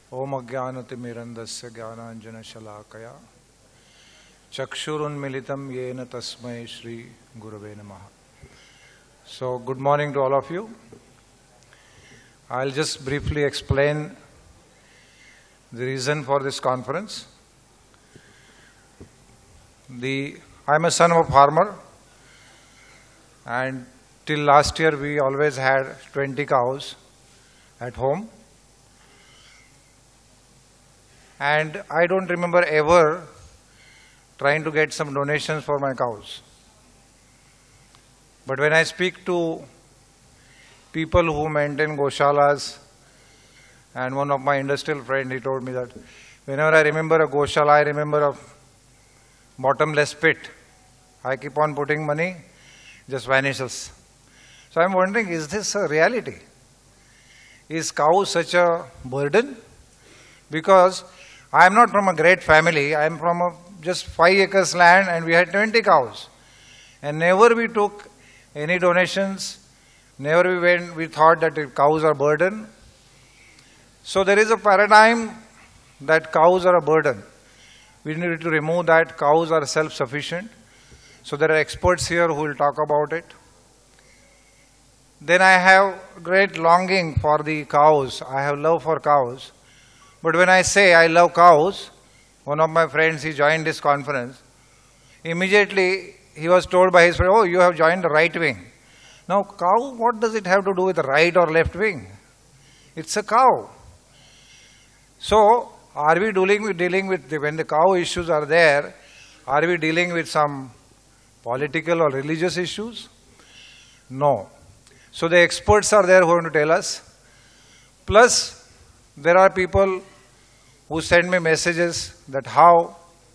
Om Ajnanatimirandasya Jnananjana Shalakaya Chakshurunmilitam Yena Tasmai Shri Gurave Namaha. So, good morning to all of you. I'll just briefly explain the reason for this conference. I'm a son of a farmer, and till last year we always had 20 cows at home. And I don't remember ever trying to get some donations for my cows. But when I speak to people who maintain goshalas, and one of my industrial friends, he told me that whenever I remember a goshala, I remember a bottomless pit. I keep on putting money, just vanishes. So I'm wondering, is this a reality? Is cow such a burden? Because I am not from a great family. I am from just 5 acres land, and we had 20 cows. And never we took any donations. Never we thought that cows are a burden. So there is a paradigm that cows are a burden. We need to remove that. Cows are self-sufficient. So there are experts here who will talk about it. Then I have great longing for the cows. I have love for cows. But when I say I love cows, one of my friends, he joined this conference. Immediately, he was told by his friend, oh, you have joined the right wing. Now, cow, what does it have to do with the right or left wing? It's a cow. So, are we dealing with when the cow issues are there, are we dealing with some political or religious issues? No. So, the experts are there who are going to tell us. Plus, there are people who send me messages that how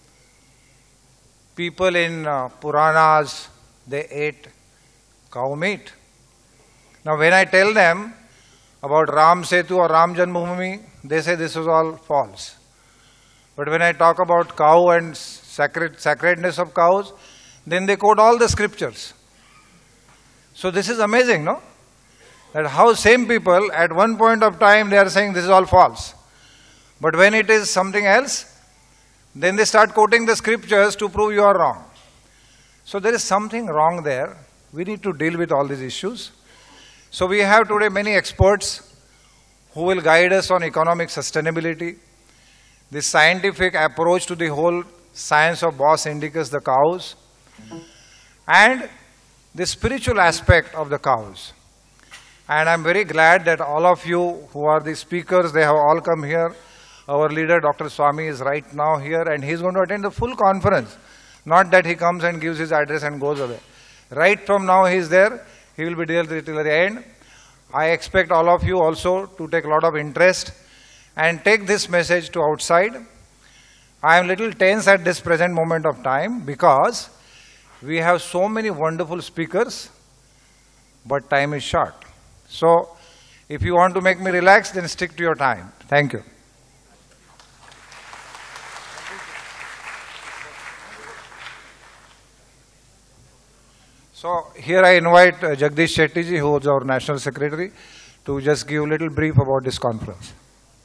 people in Puranas, they ate cow meat. Now when I tell them about Ram Setu or Ram Janmabhoomi, they say this is all false. But when I talk about cow and sacredness of cows, then they quote all the scriptures. So this is amazing, no? That how same people at one point of time they are saying this is all false. But when it is something else, then they start quoting the scriptures to prove you are wrong. So there is something wrong there. We need to deal with all these issues. So we have today many experts who will guide us on economic sustainability, the scientific approach to the whole science of Bos indicus, the cows, and the spiritual aspect of the cows. And I'm very glad that all of you who are the speakers, they have all come here. Our leader, Dr. Swami, is right now here, and he's going to attend the full conference. Not that he comes and gives his address and goes away. Right from now he's there. He will be there till the end. I expect all of you also to take a lot of interest and take this message to outside. I am a little tense at this present moment of time because we have so many wonderful speakers, but time is short. So, if you want to make me relax, then stick to your time. Thank you. So, here I invite Jagdish Shetty ji, who is our National Secretary, to just give a little brief about this conference.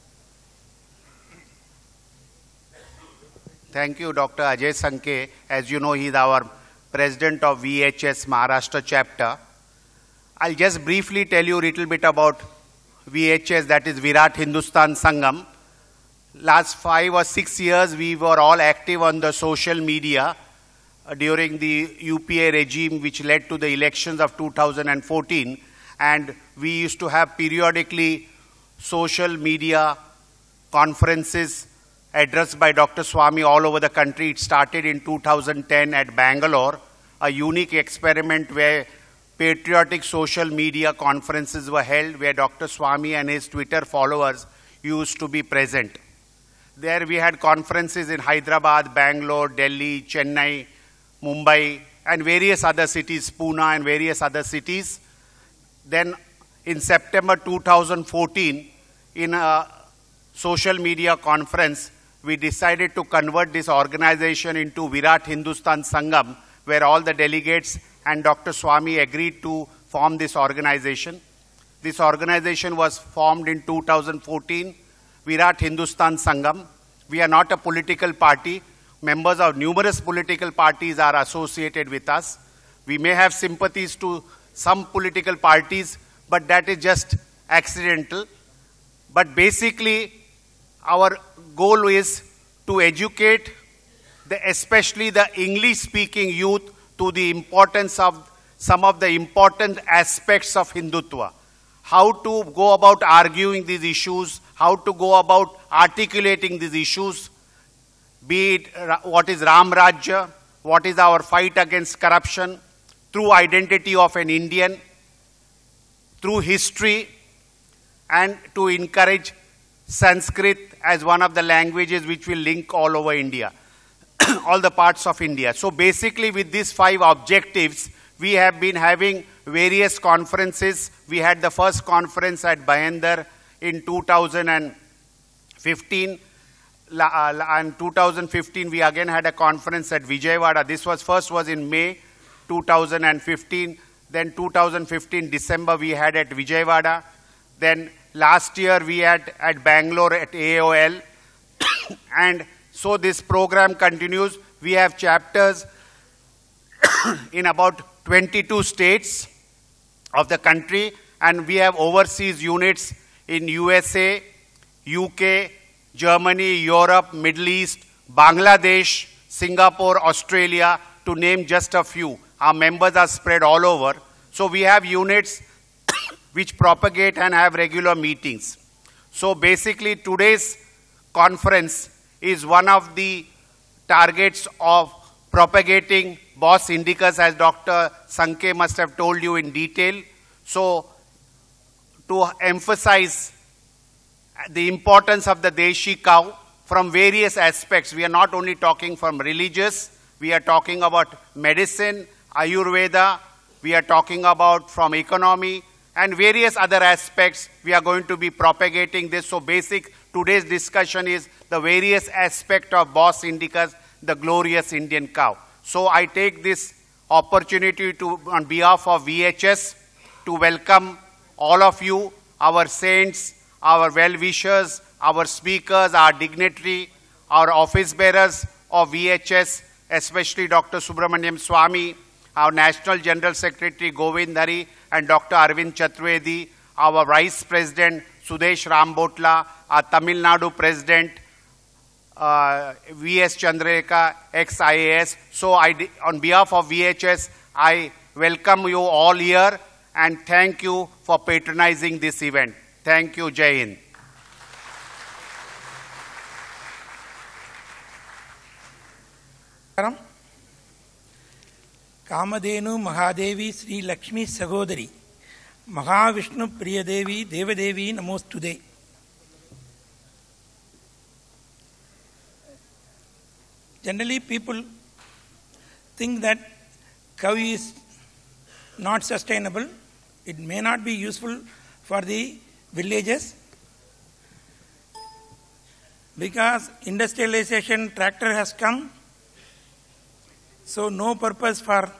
Thank you, Dr. Ajay Sankhe. As you know, he is our President of VHS Maharashtra Chapter. I'll just briefly tell you a little bit about VHS, that is Virat Hindustan Sangam. Last 5 or 6 years, we were all active on the social media during the UPA regime, which led to the elections of 2014. And we used to have periodically social media conferences addressed by Dr. Swami all over the country. It started in 2010 at Bangalore, a unique experiment where patriotic social media conferences were held where Dr. Swami and his Twitter followers used to be present. There we had conferences in Hyderabad, Bangalore, Delhi, Chennai, Mumbai, and various other cities, Pune and various other cities. Then in September 2014, in a social media conference, we decided to convert this organization into Virat Hindustan Sangam, where all the delegates and Dr. Swami agreed to form this organization. This organization was formed in 2014 Virat Hindustan Sangam. We are not a political party. Members of numerous political parties are associated with us. We may have sympathies to some political parties, but that is just accidental. But basically, our goal is to educate especially the English-speaking youth to the importance of some of the important aspects of Hindutva. How to go about arguing these issues, how to go about articulating these issues, be it what is Ram Rajya, what is our fight against corruption, through identity of an Indian, through history, and to encourage Sanskrit as one of the languages which will link all over India, all the parts of India. So basically with these 5 objectives, we have been having various conferences. We had the first conference at Bhayandar in 2015. And 2015, we again had a conference at Vijayawada. This was first was in May 2015. Then 2015, December, we had at Vijayawada. Then last year, we had at Bangalore at AOL. And so this program continues. We have chapters in about 22 states of the country, and we have overseas units in USA, UK, Germany, Europe, Middle East, Bangladesh, Singapore, Australia, to name just a few. Our members are spread all over. So we have units which propagate and have regular meetings. So basically today's conference is one of the targets of propagating Bos Indicus, as Dr. Sankhe must have told you in detail. So to emphasize the importance of the Deshi cow from various aspects. We are not only talking from religious, we are talking about medicine, Ayurveda, we are talking about from economy, and various other aspects. We are going to be propagating this. So today's discussion is the various aspects of Bos Indicus, the glorious Indian cow. So I take this opportunity on behalf of VHS, to welcome all of you, our saints, our well-wishers, our speakers, our dignitary, our office bearers of VHS, especially Dr. Subramaniam Swamy, our National General Secretary Govind Hari, and Dr. Arvind Chaturvedi, our Vice President Sudesh Rambotla, our Tamil Nadu President V.S. Chandralekha, ex-IAS. So on behalf of VHS, I welcome you all here and thank you for patronizing this event. Thank you. Jai Hind. Kamdhenu Mahadevi Shri Lakshmi सहोदरी महाविष्णु प्रियदेवी देवदेवी नमोस्तुते. Generally, people think that cow is not sustainable. It may not be useful for the villages because industrialization, tractor has come. So no purpose for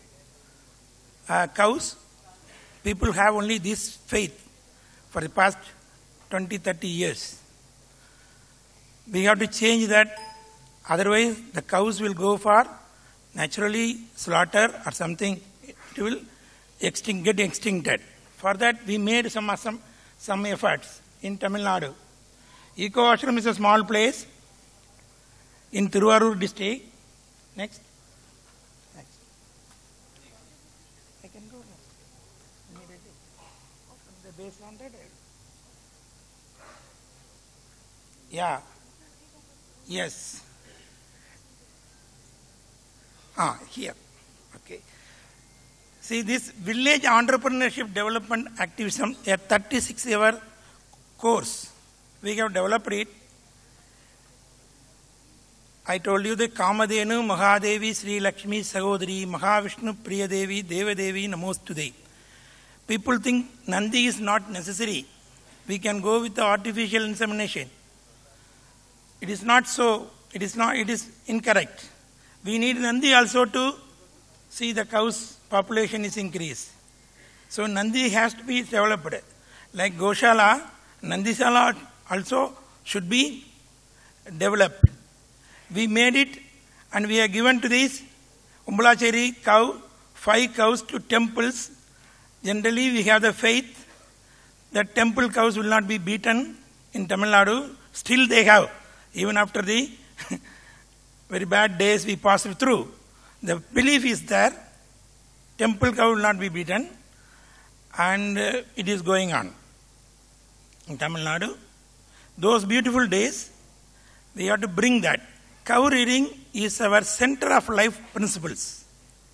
cows. People have only this faith for the past 20-30 years. We have to change that. Otherwise, the cows will go for naturally slaughter or something. It will get extincted. For that, we made some efforts in Tamil Nadu. Eco Ashram is a small place in Tiruvarur district. Next. I can go next. Immediately. From the base landed. Yeah. Yes. Here. Okay. See, this village entrepreneurship development activism, a 36-hour course, we have developed it. I told you the Kamadhenu Mahadevi Sri Lakshmi Sahodri Mahavishnu Priyadevi Devadevi Namostute. People think Nandi is not necessary. We can go with the artificial insemination. It is not so. It is incorrect. We need Nandi also to see the cows' population is increased. So Nandi has to be developed. Like Goshala, Nandishala also should be developed. We made it and we are given to this Umbalacheri cow, 5 cows to temples. Generally we have the faith that temple cows will not be beaten in Tamil Nadu. Still they have, even after the very bad days we passed through. The belief is there, temple cow will not be beaten, and it is going on. In Tamil Nadu, those beautiful days, we have to bring that. Cow rearing is our center of life principles.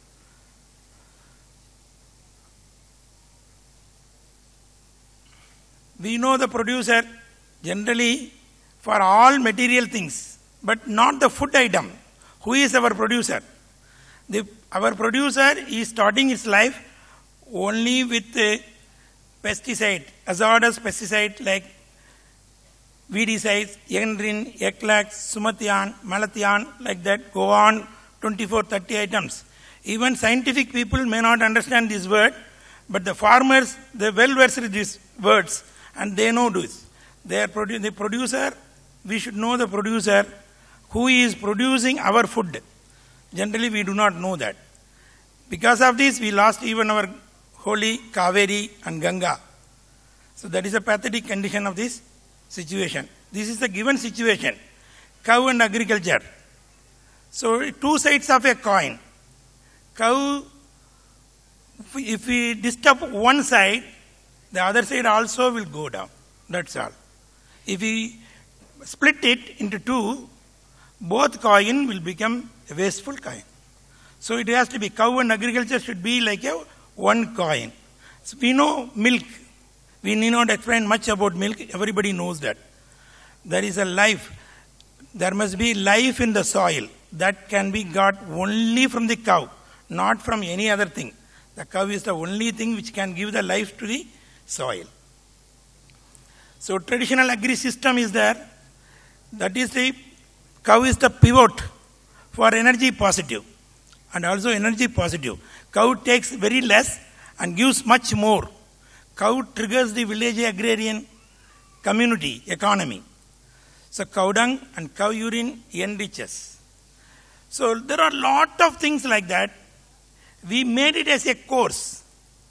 We know the producer generally for all material things, but not the food item. Who is our producer? Our producer is starting its life only with pesticide, hazardous pesticide like weedicides, Enrin, Eclax, Sumathian, Malathion, like that, go on 24, 30 items. Even scientific people may not understand this word, but the farmers, they well versed in these words and they know this. The producer, we should know the producer who is producing our food. Generally, we do not know that. Because of this, we lost even our holy Kaveri and Ganga. So that is a pathetic condition of this situation. This is the given situation. Cow and agriculture. So two sides of a coin. Cow, if we disturb one side, the other side also will go down. That's all. If we split it into two, both coin will become a wasteful coin. So it has to be, cow and agriculture should be like a one coin. So we know milk. We need not explain much about milk. Everybody knows that. There is a life. There must be life in the soil. That can be got only from the cow, not from any other thing. The cow is the only thing which can give the life to the soil. So traditional agri system is there. That is the cow is the pivot for energy positive and also energy positive. Cow takes very less and gives much more. Cow triggers the village agrarian community economy. So cow dung and cow urine enriches. So there are a lot of things like that. We made it as a course.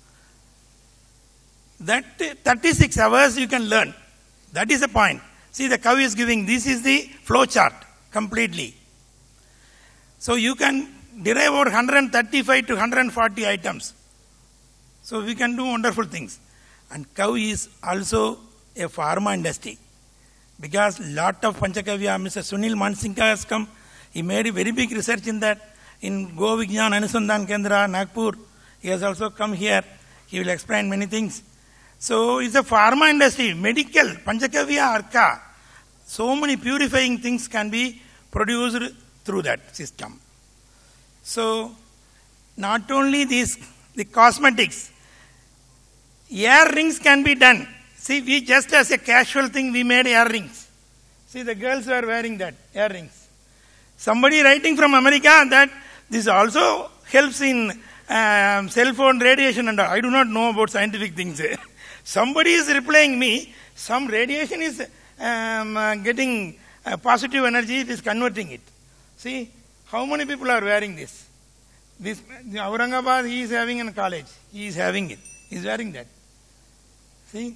That 36 hours you can learn. That is the point. See, the cow is giving, this is the flow chart completely. So you can derive over 135 to 140 items. So we can do wonderful things. And cow is also a pharma industry. Because lot of Panchakavya, Mr. Sunil Mansinghka has come. He made a very big research in that. In Go Vigyan Anusandhan Kendra, Nagpur. He has also come here. He will explain many things. So it's a pharma industry, medical, Panchakavya Arka. So many purifying things can be produced through that system. So not only these, the cosmetics, earrings can be done. See, we just as a casual thing, we made earrings. See, the girls were wearing that, earrings. Somebody writing from America that this also helps in cell phone radiation and all. I do not know about scientific things. Somebody is replying me, some radiation is getting positive energy, it is converting it. See, how many people are wearing this? This Aurangabad, he is having in a college. He is having it. He is wearing that. See?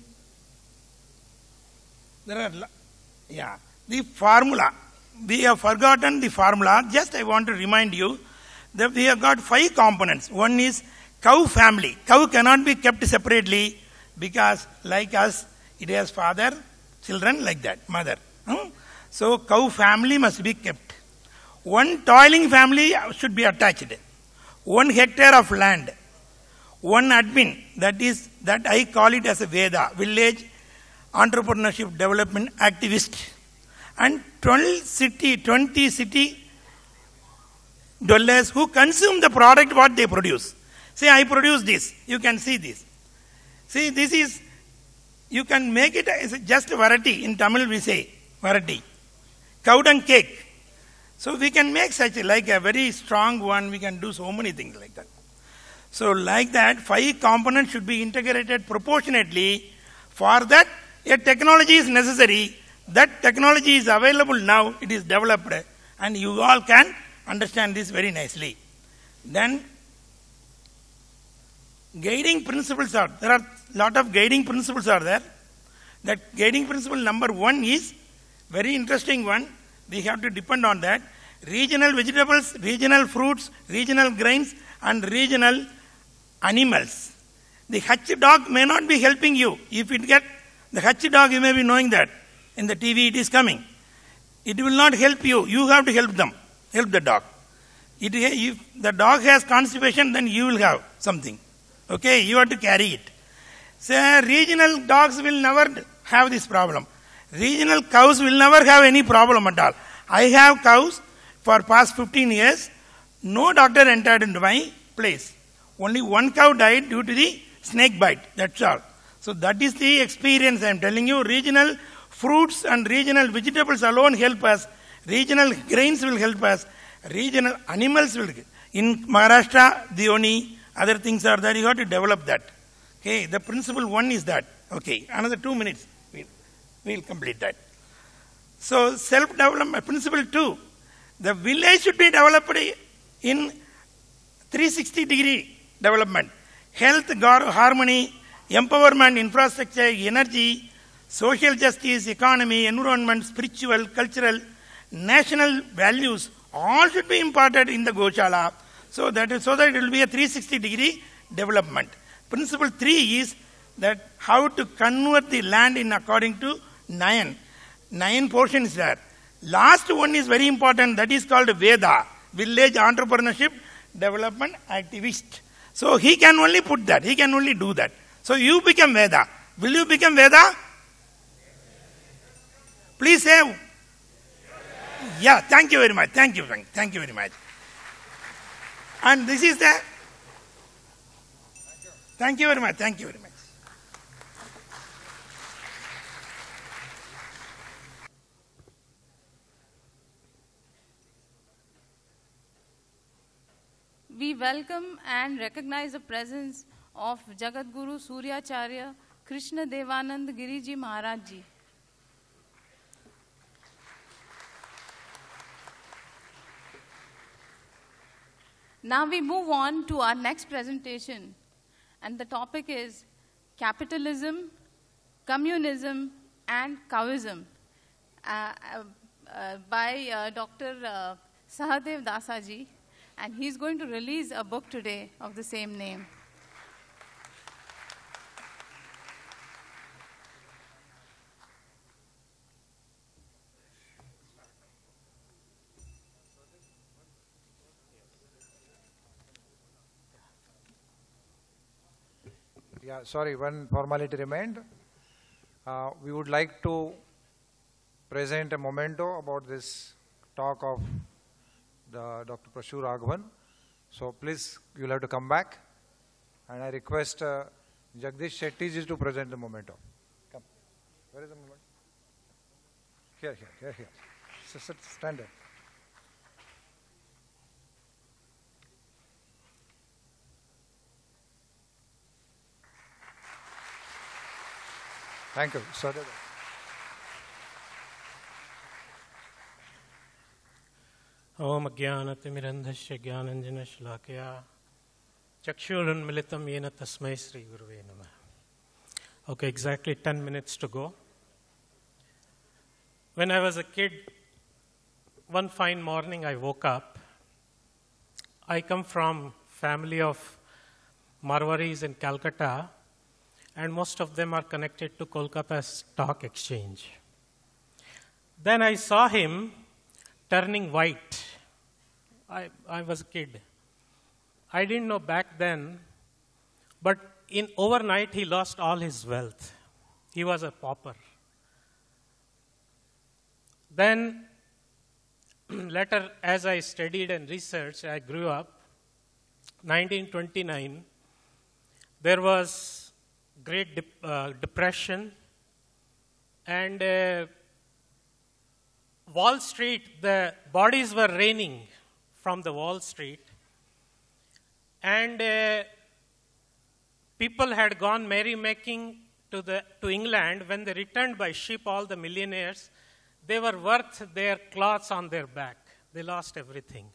There are, yeah. The formula. We have forgotten the formula. Just I want to remind you that we have got 5 components. One is cow family. Cow cannot be kept separately because like us, it has father, children like that, mother. So cow family must be kept. One toiling family should be attached. 1 hectare of land. 1 admin, that I call it as a Veda, village entrepreneurship development activist. And 20 city dwellers who consume the product what they produce. Say, I produce this. You can see this. See, this is, you can make it as just variety. In Tamil we say variety. Cow dung cake. So we can make such like a very strong one. We can do so many things like that. So like that, 5 components should be integrated proportionately. For that, a technology is necessary. That technology is available now, it is developed, and you all can understand this very nicely. Then, guiding principles are, there are a lot of guiding principles are there. That guiding principle number 1 is very interesting one. We have to depend on that. Regional vegetables, regional fruits, regional grains, and regional animals. The hatch dog may not be helping you. If it get the hatch dog, you may be knowing that. In the TV it is coming. It will not help you. You have to help them. Help the dog. If the dog has constipation, then you will have something. Okay, you have to carry it. So regional dogs will never have this problem. Regional cows will never have any problem at all. I have cows for past 15 years. No doctor entered into my place. Only one cow died due to the snake bite. That's all. So that is the experience I am telling you. Regional fruits and regional vegetables alone help us. Regional grains will help us. Regional animals will. In Maharashtra, the only other things are there. You have to develop that. Okay, the principle 1 is that. Okay, another 2 minutes. We'll complete that. So self-development, principle 2. The village should be developed in 360-degree development. Health, harmony, empowerment, infrastructure, energy, social justice, economy, environment, spiritual, cultural, national values, all should be imparted in the Goshala. So that it will be a 360-degree development. Principle 3 is that how to convert the land in according to 9 portions there. Last one is very important, that is called Veda, Village Entrepreneurship Development Activist. So he can only put that, he can only do that. So you become Veda. Will you become Veda? Please say. Yeah, thank you very much. Thank you very much. And this is the. Thank you very much. We welcome and recognize the presence of Jagadguru Suryacharya Krishna Devanand Giriji Maharaj Ji. Now we move on to our next presentation, and the topic is Capitalism, Communism, and Cowism by Dr. Sahadev Dasaji, and he's going to release a book today of the same name. Yeah, sorry, one formality remained. We would like to present a memento about this talk of the Dr. Prashu Raghavan. So please, you'll have to come back. And I request Jagdish Shetty ji to present the memento. Come. Where is the memento? Here. Stand there. Thank you. Sorry. Om Ajnanatimirandhasya Jnananjana Shlakaya Chakshurunmilitam Yena Tasmai Sri Guruve Namah. Okay, exactly 10 minutes to go. When I was a kid, one fine morning I woke up. I come from family of Marwaris in Calcutta, and most of them are connected to Kolkata Stock Exchange. Then I saw him turning white. I was a kid. I didn't know back then, but overnight he lost all his wealth. He was a pauper. Then later, as I studied and researched, I grew up. 1929, there was Great Depression, and Wall Street, the bodies were raining from the Wall Street, and people had gone merrymaking to England, when they returned by ship, all the millionaires, they were worth their cloths on their back. They lost everything.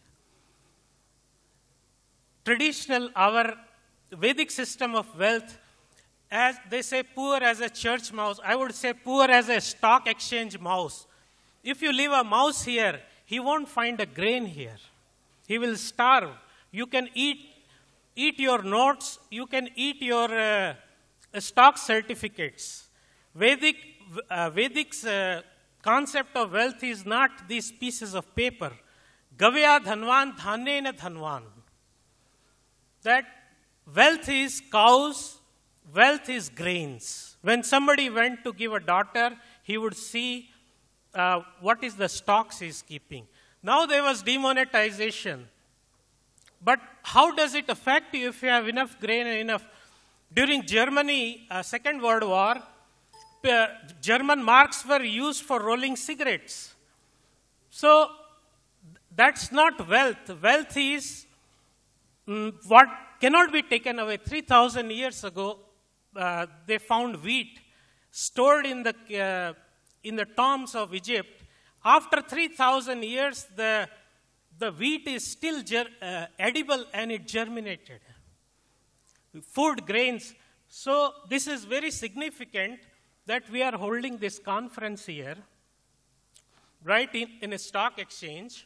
Our Vedic system of wealth, as they say, poor as a church mouse. I would say poor as a stock exchange mouse. If you leave a mouse here, he won't find a grain here. He will starve. You can eat your notes. You can eat your stock certificates. Vedic's concept of wealth is not these pieces of paper. Gavya dhanvan dhanena dhanvan. That wealth is cows, wealth is grains. When somebody went to give a daughter, he would see what is the stocks he's keeping. Now there was demonetization. But how does it affect you if you have enough grain and enough? During Germany, Second World War, German marks were used for rolling cigarettes. So that's not wealth. Wealth is what cannot be taken away. 3,000 years ago, they found wheat stored in the tombs of Egypt. After 3,000 years, the wheat is still edible and it germinated. Food, grains. So this is very significant that we are holding this conference here, right in a stock exchange.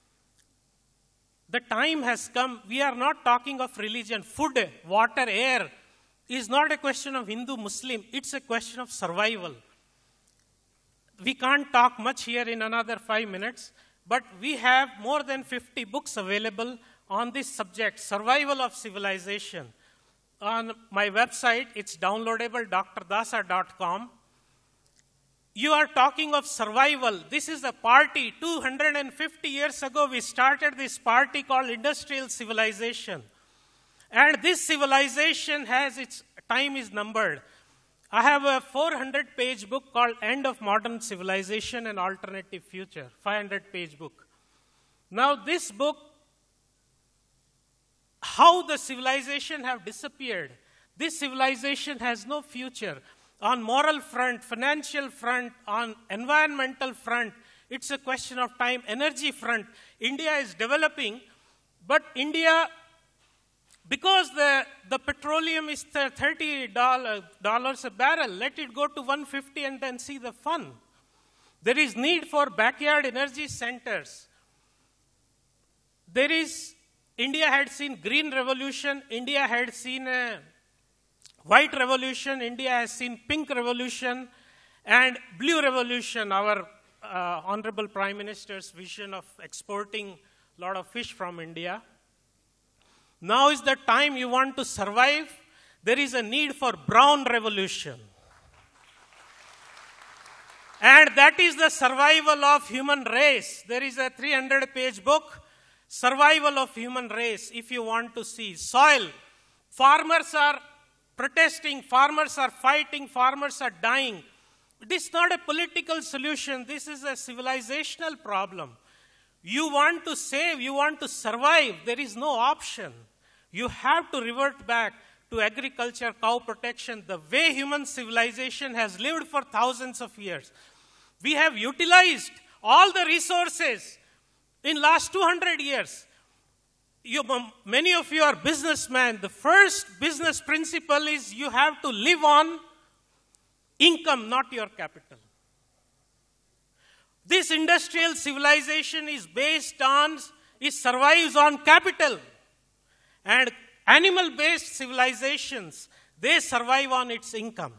The time has come. We are not talking of religion. Food, water, air is not a question of Hindu, Muslim. It's a question of survival. We can't talk much here in another 5 minutes, but we have more than 50 books available on this subject, survival of civilization. On my website, it's downloadable, drdasa.com. You are talking of survival. This is a party. 250 years ago, we started this party called industrial civilization. And this civilization has its time is numbered. I have a 400-page book called End of Modern Civilization and Alternative Future, 500-page book. Now this book, how the civilization have disappeared. This civilization has no future. On moral front, financial front, on environmental front, it's a question of time. Energy front, India is developing, but India, because the petroleum is $30 a barrel, let it go to 150 and then see the fun. There is need for backyard energy centers. India had seen green revolution, India had seen a white revolution, India has seen pink revolution and blue revolution, our Honorable Prime Minister's vision of exporting a lot of fish from India. Now is the time you want to survive. There is a need for brown revolution. And that is the survival of human race. There is a 300-page book, Survival of Human Race, if you want to see. Soil. Farmers are protesting, farmers are fighting, farmers are dying. It is not a political solution. This is a civilizational problem. You want to save, you want to survive. There is no option. You have to revert back to agriculture, cow protection, the way human civilization has lived for thousands of years. We have utilized all the resources in last 200 years. Many of you are businessmen. The first business principle is you have to live on income, not your capital. This industrial civilization is based on, it survives on capital. And animal-based civilizations, they survive on its income.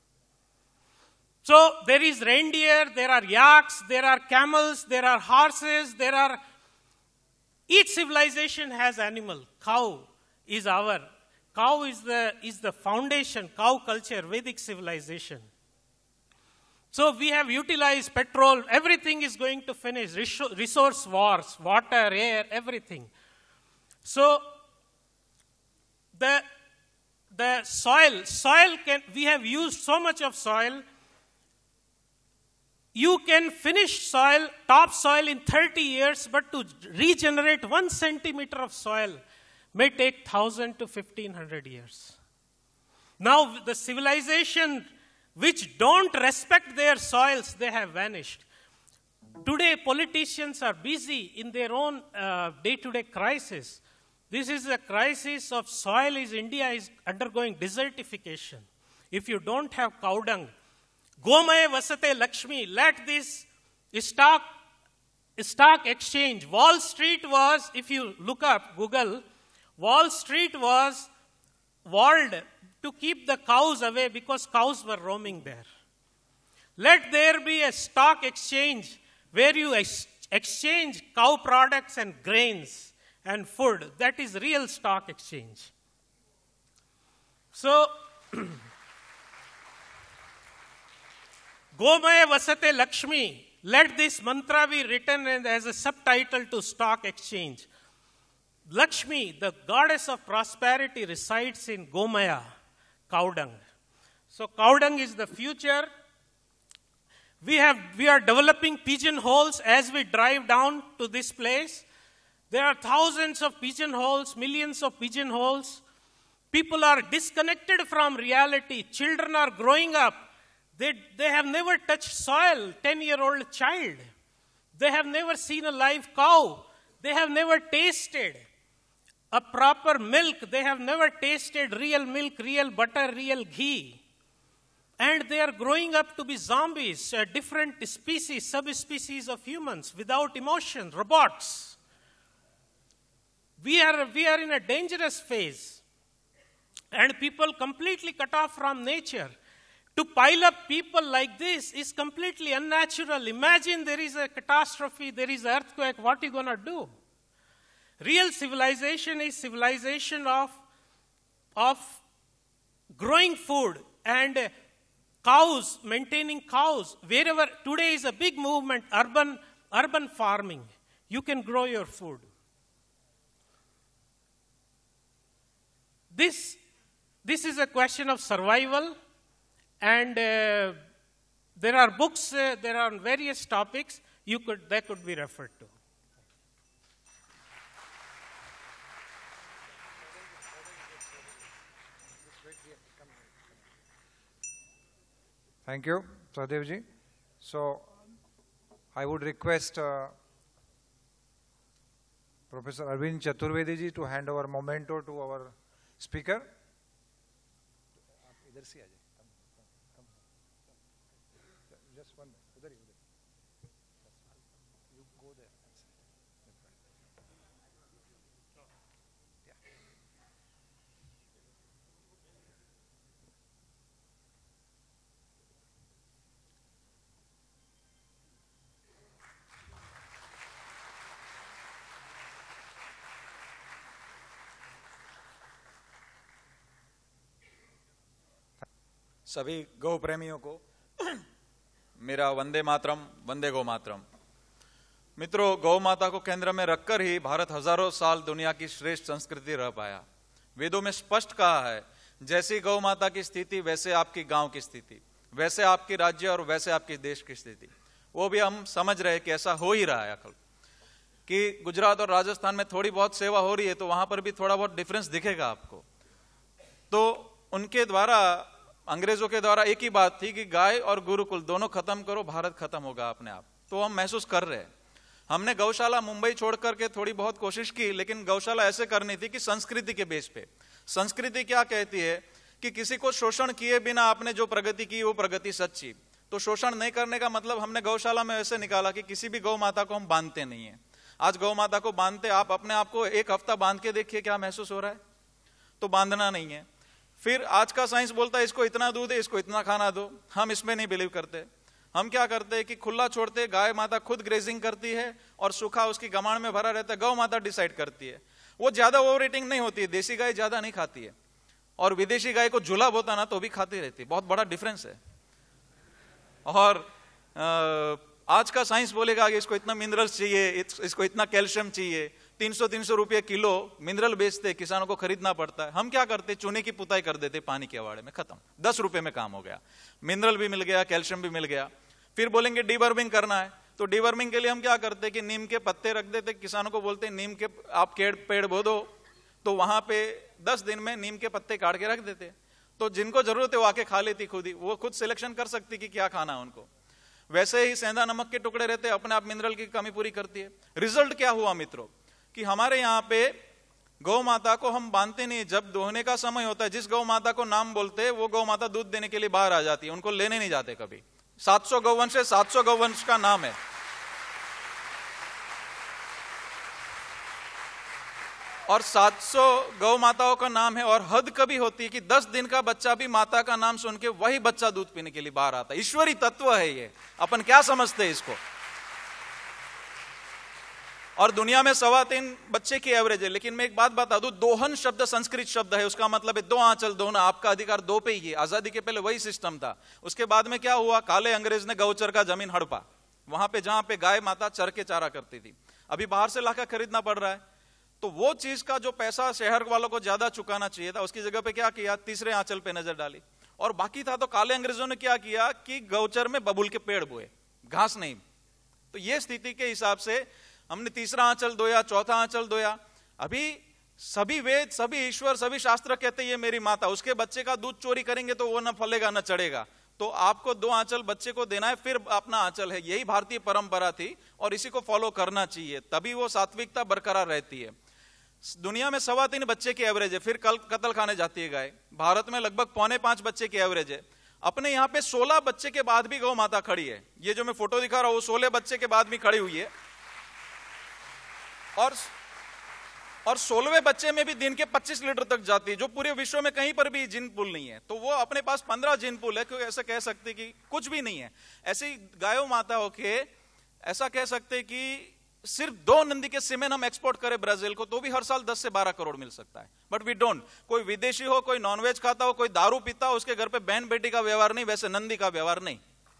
So there is reindeer, there are yaks, there are camels, there are horses, each civilization has animal. Cow is cow is the foundation, cow culture, Vedic civilization. So we have utilized petrol, everything is going to finish, resource wars, water, air, everything. So the soil we have used so much of soil. You can finish topsoil in 30 years, but to regenerate 1 centimeter of soil may take 1,000 to 1,500 years. Now the civilization which don't respect their soils, they have vanished. Today, politicians are busy in their own day-to-day crisis. This is a crisis of soil. India is undergoing desertification. If you don't have cow dung, Gomaya Vasate Lakshmi, let this stock exchange. Wall Street was, if you look up Google, Wall Street was walled to keep the cows away because cows were roaming there. Let there be a stock exchange where you exchange cow products and grains and food. That is real stock exchange. So, Gomaya Vasate Lakshmi, let this mantra be written as a subtitle to stock exchange. Lakshmi, the goddess of prosperity, resides in Gomaya, cow dung. So cow dung is the future. We are developing pigeonholes as we drive down to this place. There are thousands of pigeonholes, millions of pigeonholes. People are disconnected from reality. Children are growing up. They have never touched soil, 10-year-old child. They have never seen a live cow. They have never tasted a proper milk. They have never tasted real milk, real butter, real ghee. And they are growing up to be zombies, a different species, subspecies of humans, without emotion, robots. We are in a dangerous phase. And people completely cut off from nature. To pile up people like this is completely unnatural. Imagine there is a catastrophe, there is an earthquake, what are you going to do? Real civilization is civilization of growing food and cows, maintaining cows. Wherever, today is a big movement, urban farming. You can grow your food. This is a question of survival, and there are books, there are various topics that could be referred to. Thank you, Sahadevji. So, I would request Professor Arvind Chaturvedi ji to hand over memento to our speaker. Just 1 minute. You go there. सभी गौ प्रेमियों को मेरा वंदे मातरम, वंदे गौ मातरम। मित्रों, गौ माता को केंद्र में रखकर ही भारत हजारों साल दुनिया की श्रेष्ठ संस्कृति रह पाया। वेदों में स्पष्ट कहा है, जैसी गौ माता की स्थिति वैसे आपकी गांव की स्थिति, वैसे आपकी राज्य और वैसे आपकी देश की स्थिति। वो भी हम समझ रहे हैं कि ऐसा हो ही रहा है अकल कि गुजरात और राजस्थान में थोड़ी बहुत सेवा हो रही है तो वहां पर भी थोड़ा बहुत डिफरेंस दिखेगा आपको। तो उनके द्वारा, अंग्रेजों के द्वारा एक ही बात थी कि गाय और गुरुकुल दोनों खत्म करो, भारत खत्म होगा अपने आप। तो हम महसूस कर रहे हैं। हमने गौशाला मुंबई छोड़ करके थोड़ी बहुत कोशिश की, लेकिन गौशाला ऐसे करनी थी कि संस्कृति के बेस पे। संस्कृति क्या कहती है कि किसी को शोषण किए बिना आपने जो प्रगति की वो प्रगति सच्ची। तो शोषण नहीं करने का मतलब हमने गौशाला में ऐसे निकाला कि किसी भी गौ माता को हम बांधते नहीं है। आज गौ माता को बांधते, आप अपने आप को एक हफ्ता बांध के देखिए क्या महसूस हो रहा है। तो बांधना नहीं है। फिर आज का साइंस बोलता है इसको इतना दूध है, इसको इतना खाना दो। हम इसमें नहीं बिलीव करते। हम क्या करते हैं कि खुला छोड़ते, गाय माता खुद ग्रेजिंग करती है और सूखा उसकी गमाण में भरा रहता है, गौ माता डिसाइड करती है। वो ज्यादा ओवर ईटिंग नहीं होती है, देसी गाय ज्यादा नहीं खाती है और विदेशी गाय को जुलाब होता ना तो भी खाती रहती है। बहुत बड़ा डिफरेंस है। और आज का साइंस बोलेगा कि इसको इतना मिनरल्स चाहिए, इसको इतना कैल्शियम चाहिए। 300 रुपये किलो मिनरल बेचते, किसानों को खरीदना पड़ता है। हम क्या करते, चूने की पुताई कर देते पानी के अवाड़े में, खत्म। 10 रुपए में काम हो गया, मिनरल भी मिल गया, कैल्शियम भी मिल गया। फिर बोलेंगे डीवर्मिंग करना है, तो डीवर्मिंग के लिए हम क्या करते कि नीम के पत्ते रख देते, किसानों को बोलते नीम के आप पेड़ बो दो, तो वहां पे 10 दिन में नीम के पत्ते काट के रख देते। तो जिनको जरूरत है वो आके खा लेती खुद ही, वो खुद सिलेक्शन कर सकती कि क्या खाना है उनको। वैसे ही सेंधा नमक के टुकड़े रहते अपने आप मिनरल की कमी पूरी करती है। रिजल्ट क्या हुआ मित्रों कि हमारे यहाँ पे गौ माता को हम बांधते नहीं, जब दोहने का समय होता है जिस गौ माता को नाम बोलते हैं वो गौ माता दूध देने के लिए बाहर आ जाती है, उनको लेने नहीं जाते कभी। 700 गौवंश है, 700 गौवंश का नाम है। और 700 गौ माताओं का नाम है, और हद कभी होती है कि 10 दिन का बच्चा भी माता का नाम सुन के वही बच्चा दूध पीने के लिए बाहर आता है। ईश्वरी तत्व है ये, अपन क्या समझते हैं इसको। और दुनिया में 3.25 बच्चे की एवरेज है। लेकिन मैं एक बात बता दूं, दोहन शब्द संस्कृत शब्द है, उसका मतलब है 2 आंचल दोहना। आपका अधिकार 2 पे ही है। आजादी के पहले वही सिस्टम था। उसके बाद में क्या हुआ, काले अंग्रेज ने गौचर का जमीन हड़पा, वहां पे जहां पे गाय माता चर के चारा करती थी। अभी बाहर से लाकर खरीदना पड़ रहा है। तो वो चीज का जो पैसा शहर वालों को ज्यादा चुकाना चाहिए था, उसकी जगह पे क्या किया, तीसरे आंचल पे नजर डाली। और बाकी था तो काले अंग्रेजों ने क्या किया कि गौचर में बबूल के पेड़ बोए, घास नहीं। तो ये स्थिति के हिसाब से हमने तीसरा आंचल दोया, चौथा आंचल दोया। अभी सभी वेद, सभी ईश्वर, सभी शास्त्र कहते ये मेरी माता, उसके बच्चे का दूध चोरी करेंगे तो वो न फलेगा न चढ़ेगा। तो आपको 2 आंचल बच्चे को देना है, फिर अपना आंचल है। यही भारतीय परंपरा थी और इसी को फॉलो करना चाहिए, तभी वो सात्विकता बरकरार रहती है। दुनिया में 3.25 बच्चे की एवरेज है, फिर कल कत्ल खाने जाती है गाय। भारत में लगभग 4.25 बच्चे की एवरेज है। अपने यहाँ पे 16 बच्चे के बाद भी गौ माता खड़ी है। ये जो मैं फोटो दिखा रहा हूं, 16 बच्चे के बाद भी खड़ी हुई है। और 16वें बच्चे में भी दिन के 25 लीटर तक जाती है, जो पूरे विश्व में कहीं पर भी जिन पुल नहीं है। तो वो अपने पास 15 जिन पुल है, क्योंकि ऐसा कह सकते कि कुछ भी नहीं है। ऐसी गायों माताओं के ऐसा कह सकते कि सिर्फ 2 नंदी के सीमेन हम एक्सपोर्ट करें ब्राजील को तो भी हर साल 10 से 12 करोड़ मिल सकता है। But we don't. कोई विदेशी हो, कोई नॉनवेज खाता हो, कोई दारू पीता हो, उसके घर पे बहन बेटी का व्यवहार नहीं, वैसे नंदी का व्यवहार नहीं।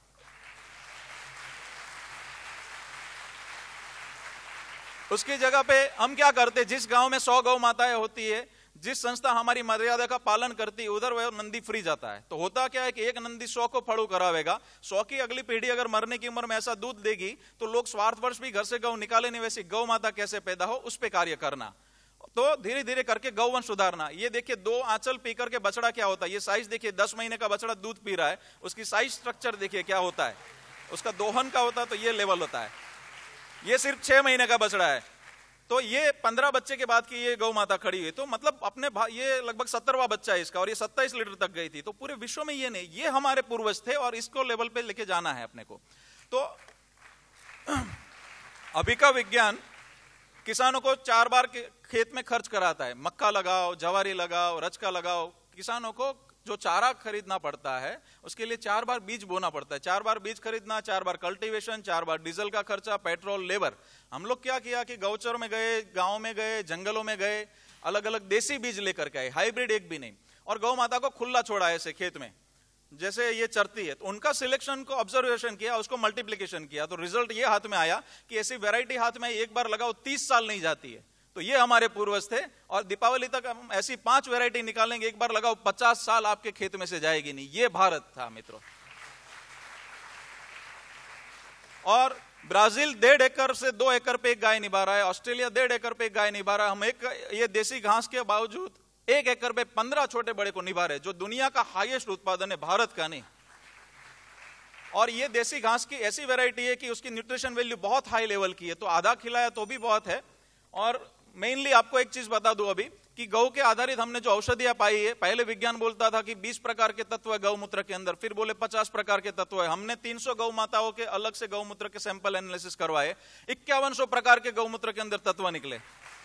उसकी जगह पे हम क्या करते, जिस गांव में 100 गौ माताएं होती है, जिस संस्था हमारी मर्यादा का पालन करती है, उधर वह नंदी फ्री जाता है। तो होता क्या है कि एक नंदी 100 को फड़ू करावेगा। 100 की अगली पीढ़ी अगर मरने की उम्र में ऐसा दूध देगी तो लोग स्वार्थवश भी घर से गौ निकाले नहीं। वैसी गौ माता कैसे पैदा हो, उस पे कार्य करना। तो धीरे धीरे करके गौवंश सुधारना। ये देखिए 2 आंचल पी करके बछड़ा क्या होता है। ये साइज देखिए, 10 महीने का बछड़ा दूध पी रहा है, उसकी साइज स्ट्रक्चर देखिए क्या होता है। उसका दोहन का होता है तो ये लेवल होता है। ये सिर्फ 6 महीने का बछड़ा है। तो ये 15 बच्चे के बाद की ये गौ माता खड़ी हुई। तो मतलब अपने ये लगभग 70वां बच्चा है इसका, और ये 27 लीटर तक गई थी। तो पूरे विश्व में ये नहीं, ये हमारे पूर्वज थे और इसको लेवल पे लेके जाना है अपने को। तो अभी का विज्ञान किसानों को 4 बार खेत में खर्च कराता है। मक्का लगाओ, जवारी लगाओ, रचका लगाओ। किसानों को जो चारा खरीदना पड़ता है उसके लिए 4 बार बीज बोना पड़ता है। 4 बार बीज खरीदना, 4 बार कल्टीवेशन, 4 बार डीजल का खर्चा, पेट्रोल, लेबर। हम लोग क्या किया कि गौचर में गए, गांव में गए, जंगलों में गए, अलग अलग देसी बीज लेकर के आए, हाइब्रिड एक भी नहीं। और गौ माता को खुला छोड़ा ऐसे खेत में, जैसे ये चरती है। तो उनका सिलेक्शन को ऑब्जर्वेशन किया, उसको मल्टीप्लीकेशन किया, तो रिजल्ट ये हाथ में आया कि ऐसी वैरायटी हाथ में एक बार लगाओ 30 साल नहीं जाती है। तो ये हमारे पूर्वज थे। और दीपावली तक हम ऐसी 5 वैरायटी निकालेंगे, एक बार लगाओ 50 साल आपके खेत में से जाएगी नहीं। ये भारत था मित्रों। और ब्राजील 1.5 एकड़ से 2 एकड़ पे एक गाय निभा रहा है। ऑस्ट्रेलिया 1.5 एकड़ पे एक गाय निभा रहा है। हम ये देसी घास के बावजूद 1 एकड़ पे 15 छोटे बड़े को निभा रहे, जो दुनिया का हाईएस्ट उत्पादन है, भारत का नहीं। और ये देसी घास की ऐसी वैरायटी है कि उसकी न्यूट्रिशन वैल्यू बहुत हाई लेवल की है। तो आधा खिलाया तो भी बहुत है। और मेनली आपको एक चीज बता दूं अभी कि गौ के आधारित हमने जो औषधियां पाई है, पहले विज्ञान बोलता था कि 20 प्रकार के तत्व है गौमूत्र के अंदर, फिर बोले 50 प्रकार के तत्व है। हमने 300 गौ माताओं के अलग से गौमूत्र के सैंपल एनालिसिस करवाए, 5100 प्रकार के गौमूत्र के अंदर तत्व निकले।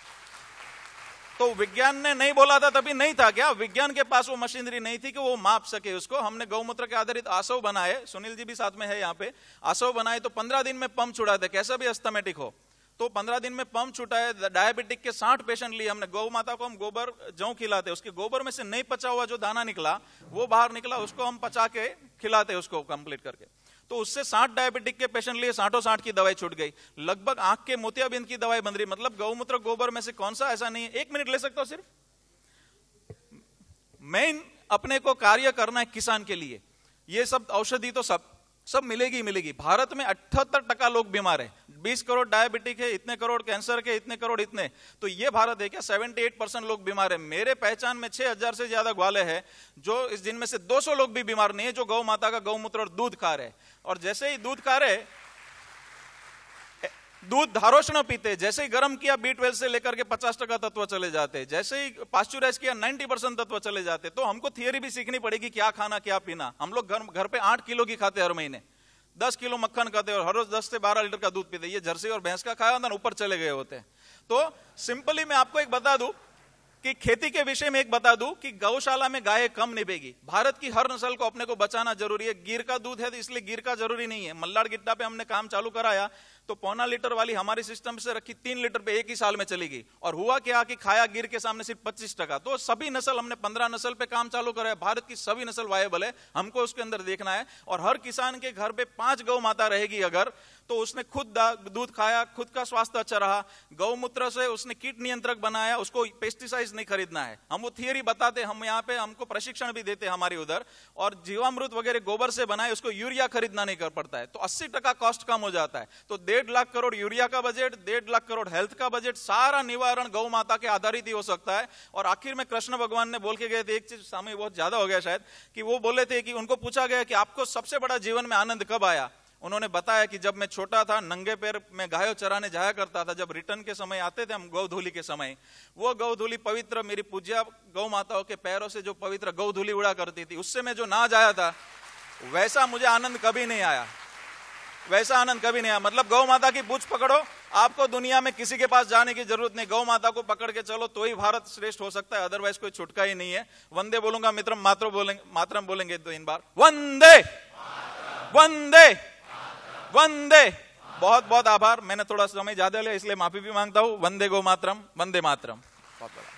तो विज्ञान ने नहीं बोला था तभी नहीं था क्या? विज्ञान के पास वो मशीनरी नहीं थी कि वो माप सके उसको। हमने गौमूत्र के आधारित आसव बनाए, सुनील जी भी साथ में है यहाँ पे, आसव बनाए। तो 15 दिन में पंप छुड़ाते, कैसा भी अस्थमेटिक हो। तो 15 दिन में पंप छुटाए। डायबिटिक के 60 पेशेंट लिए हमने। गौ माता को हम गोबर जौ खिलाते, उसके गोबर में से नहीं पचा हुआ जो दाना निकला वो बाहर निकला, उसको हम पचा के खिलाते उसको कंप्लीट करके। तो उससे 60 डायबिटिक के पेशेंट लिए 60 की दवाई छूट गई। लगभग आंख के मोतियाबिंद की दवाई बन रही। मतलब गौमूत्र गोबर में से कौन सा ऐसा नहीं है। 1 मिनट ले सकता हूं सिर्फ। मेन अपने को कार्य करना है किसान के लिए। ये सब औषधि तो सब सब मिलेगी ही मिलेगी। भारत में 78% लोग बीमार है, 20 करोड़ डायबिटिक है, इतने करोड़ कैंसर के, इतने करोड़ इतने, तो ये भारत है क्या? 78% लोग बीमार है। मेरे पहचान में 6000 से ज्यादा ग्वाले हैं जो इस जिनमें से 200 लोग भी बीमार नहीं है, जो गौ माता का गौमूत्र और दूध खा रहे। और जैसे ही दूध खा रहे, दूध धारोष्ण पीते, जैसे ही गर्म किया B12 से लेकर के 50% तत्व चले जाते, जैसे ही पास्चुराइज किया 90% तत्व चले जाते। तो हमको थियरी भी सीखनी पड़ेगी, क्या खाना क्या पीना। हम लोग घर पे 8 किलो की खाते हर महीने, 10 किलो मक्खन खाते और हर रोज 10 से 12 लीटर का दूध पीते। ये जर्सी और भैंस का खाया होता, ऊपर चले गए होते। तो सिंपली मैं आपको एक बता दूं कि खेती के विषय में एक बता दूं कि गौशाला में गायें कम निभेगी। भारत की हर नस्ल को अपने को बचाना जरूरी है। गिर का दूध है तो इसलिए गिर का जरूरी नहीं है। मल्लाड़ गिट्टा पे हमने काम चालू कराया तो 1.25 लीटर वाली हमारी सिस्टम से रखी 3 लीटर पे एक ही साल में चलेगी। और हुआ क्या कि खाया गिर के सामने सिर्फ 25%। तो सभी नस्ल, हमने 15 नस्ल पे काम चालू कराया। भारत की सभी नस्ल वायबल है, हमको उसके अंदर देखना है। और हर किसान के घर पे 5 गौ माता रहेगी अगर, तो उसने खुद दूध खाया, खुद का स्वास्थ्य अच्छा रहा। गौमूत्र से उसने कीट नियंत्रक बनाया, उसको पेस्टिसाइड नहीं खरीदना है। हम वो थियरी बताते, हम यहाँ पे हमको प्रशिक्षण भी देते हमारी उधर। और जीवामृत वगैरह गोबर से बनाए, उसको यूरिया खरीदना नहीं कर पड़ता है, तो 80% कॉस्ट कम हो जाता है। तो 1.5 लाख करोड़ यूरिया का बजट, 1.5 लाख करोड़ हेल्थ का बजट, सारा निवारण गौ माता के आधारित ही हो सकता है। और आखिर में कृष्ण भगवान ने बोल के गए थे एक चीज, समय बहुत ज्यादा हो गया शायद, कि वो बोले थे कि उनको पूछा गया कि आपको सबसे बड़ा जीवन में आनंद कब आया। उन्होंने बताया कि जब मैं छोटा था, नंगे पैर में गायों चराने जाया करता था, जब रिटर्न के समय आते थे हम गौधूली के समय, वो गौधूली पवित्र, मेरी पूज्या गौ माताओं के पैरों से जो पवित्र गौधूली उड़ा करती थी, उससे मैं जो नाज आया था, वैसा मुझे आनंद कभी नहीं आया। वैसा आनंद कभी नहीं आया। मतलब गौ माता की पूछ पकड़ो, आपको दुनिया में किसी के पास जाने की जरूरत नहीं, गौ माता को पकड़ के चलो तो ही भारत श्रेष्ठ हो सकता है, अदरवाइज कोई छुटका ही नहीं है। वंदे बोलूंगा, मित्रम मातरम बोलेंगे 2 बार, वंदे वंदे वंदे। बहुत बहुत आभार, मैंने थोड़ा समय ज्यादा लिया इसलिए माफी भी मांगता हूं। वंदे गो मातरम, वंदे मातरम। बहुत बड़ा।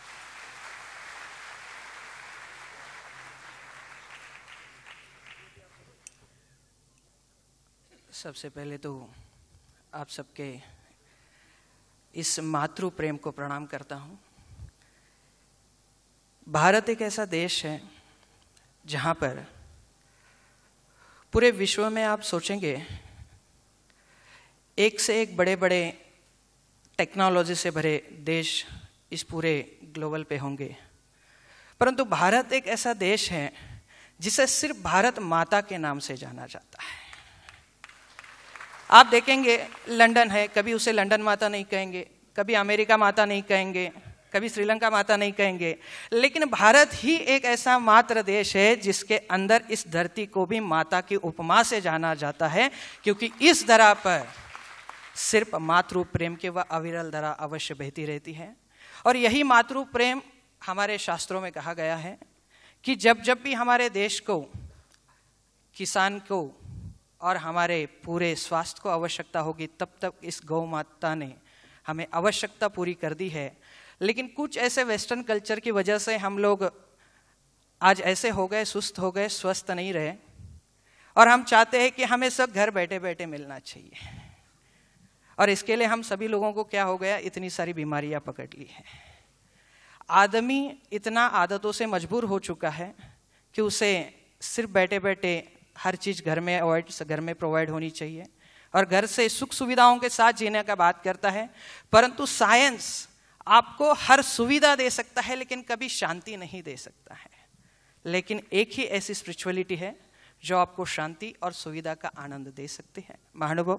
सबसे पहले तो आप सबके इस मातृ प्रेम को प्रणाम करता हूं। भारत एक ऐसा देश है जहां पर पूरे विश्व में आप सोचेंगे एक से एक बड़े बड़े टेक्नोलॉजी से भरे देश इस पूरे ग्लोबल पे होंगे, परंतु भारत एक ऐसा देश है जिसे सिर्फ भारत माता के नाम से जाना जाता है। आप देखेंगे लंदन है, कभी उसे लंदन माता नहीं कहेंगे, कभी अमेरिका माता नहीं कहेंगे, कभी श्रीलंका माता नहीं कहेंगे, लेकिन भारत ही एक ऐसा मात्र देश है जिसके अंदर इस धरती को भी माता की उपमा से जाना जाता है, क्योंकि इस धरा पर सिर्फ मातृ प्रेम की वह अविरल धारा अवश्य बहती रहती है। और यही मातृ प्रेम हमारे शास्त्रों में कहा गया है कि जब जब भी हमारे देश को, किसान को और हमारे पूरे स्वास्थ्य को आवश्यकता होगी, तब तक इस गौ माता ने हमें आवश्यकता पूरी कर दी है। लेकिन कुछ ऐसे वेस्टर्न कल्चर की वजह से हम लोग आज ऐसे हो गए, सुस्त हो गए, स्वस्थ नहीं रहे, और हम चाहते हैं कि हमें सब घर बैठे बैठे मिलना चाहिए। और इसके लिए हम सभी लोगों को क्या हो गया, इतनी सारी बीमारियां पकड़ ली है। आदमी इतना आदतों से मजबूर हो चुका है कि उसे सिर्फ बैठे बैठे हर चीज़ घर में प्रोवाइड होनी चाहिए और घर से सुख सुविधाओं के साथ जीने का बात करता है। परंतु साइंस आपको हर सुविधा दे सकता है लेकिन कभी शांति नहीं दे सकता है। लेकिन एक ही ऐसी स्पिरिचुअलिटी है जो आपको शांति और सुविधा का आनंद दे सकती है। महानुभाव,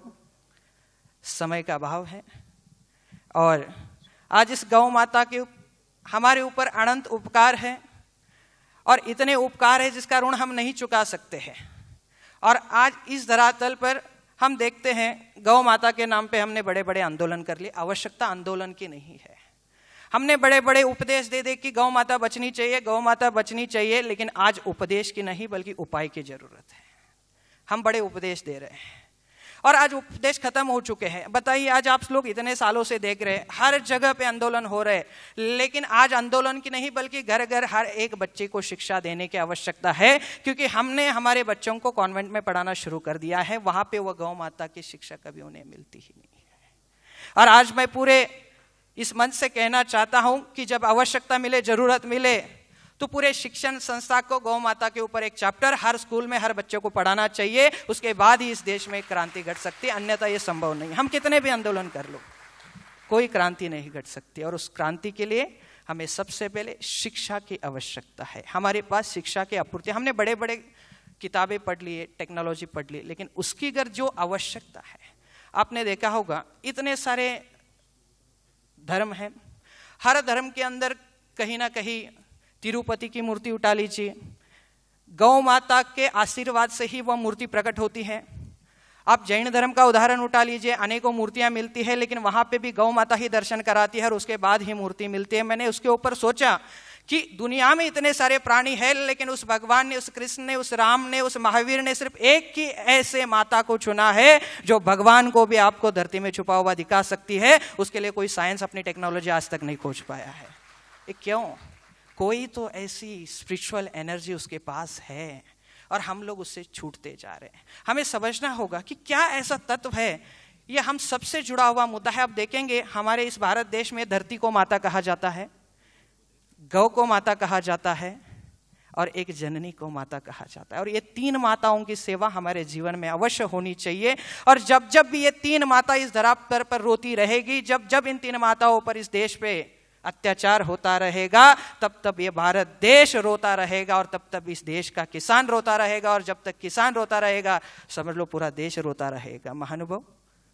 समय का अभाव है और आज इस गौ माता के हमारे ऊपर अनंत उपकार है और इतने उपकार है जिसका ऋण हम नहीं चुका सकते हैं। और आज इस धरातल पर हम देखते हैं गौ माता के नाम पे हमने बड़े बड़े आंदोलन कर लिए। आवश्यकता आंदोलन की नहीं है। हमने बड़े बड़े उपदेश दे दे कि गौ माता बचनी चाहिए, गौ माता बचनी चाहिए, लेकिन आज उपदेश की नहीं बल्कि उपाय की जरूरत है। हम बड़े उपदेश दे रहे हैं और आज उपदेश खत्म हो चुके हैं। बताइए, आज आप लोग इतने सालों से देख रहे हैं हर जगह पे आंदोलन हो रहे हैं, लेकिन आज आंदोलन की नहीं बल्कि घर घर हर एक बच्चे को शिक्षा देने की आवश्यकता है, क्योंकि हमने हमारे बच्चों को कॉन्वेंट में पढ़ाना शुरू कर दिया है। वहां पे वह गौ माता की शिक्षा कभी उन्हें मिलती ही नहीं है। और आज मैं पूरे इस मंच से कहना चाहता हूं कि जब आवश्यकता मिले, जरूरत मिले, तो पूरे शिक्षण संस्था को गौ माता के ऊपर एक चैप्टर हर स्कूल में हर बच्चे को पढ़ाना चाहिए। उसके बाद ही इस देश में क्रांति घट सकती है, अन्यथा ये संभव नहीं। हम कितने भी आंदोलन कर लो, कोई क्रांति नहीं घट सकती। और उस क्रांति के लिए हमें सबसे पहले शिक्षा की आवश्यकता है। हमारे पास शिक्षा की आपूर्ति, हमने बड़े बड़े किताबें पढ़ ली, टेक्नोलॉजी पढ़ ली, लेकिन उसकी अगर जो आवश्यकता है, आपने देखा होगा इतने सारे धर्म हैं, हर धर्म के अंदर कहीं ना कहीं तिरुपति की मूर्ति उठा लीजिए, गौ माता के आशीर्वाद से ही वह मूर्ति प्रकट होती है। आप जैन धर्म का उदाहरण उठा लीजिए, अनेकों मूर्तियां मिलती है, लेकिन वहां पे भी गौ माता ही दर्शन कराती है और उसके बाद ही मूर्ति मिलती है। मैंने उसके ऊपर सोचा कि दुनिया में इतने सारे प्राणी हैं, लेकिन उस भगवान ने, उस कृष्ण ने, उस राम ने, उस महावीर ने सिर्फ एक ही ऐसे माता को चुना है जो भगवान को भी आपको धरती में छुपा हुआ दिखा सकती है। उसके लिए कोई साइंस अपनी टेक्नोलॉजी आज तक नहीं खोज पाया है। ये क्यों? कोई तो ऐसी स्पिरिचुअल एनर्जी उसके पास है और हम लोग उससे छूटते जा रहे हैं। हमें समझना होगा कि क्या ऐसा तत्व है, ये हम सबसे जुड़ा हुआ मुद्दा है। आप देखेंगे हमारे इस भारत देश में धरती को माता कहा जाता है, गौ को माता कहा जाता है और एक जननी को माता कहा जाता है। और ये तीन माताओं की सेवा हमारे जीवन में अवश्य होनी चाहिए। और जब जब भी ये तीन माता इस धरातल पर रोती रहेगी, जब जब इन तीन माताओं पर इस देश पे अत्याचार होता रहेगा, तब तब ये भारत देश रोता रहेगा और तब तब इस देश का किसान रोता रहेगा। और जब तक किसान रोता रहेगा, समझ लो पूरा देश रोता रहेगा। महानुभाव,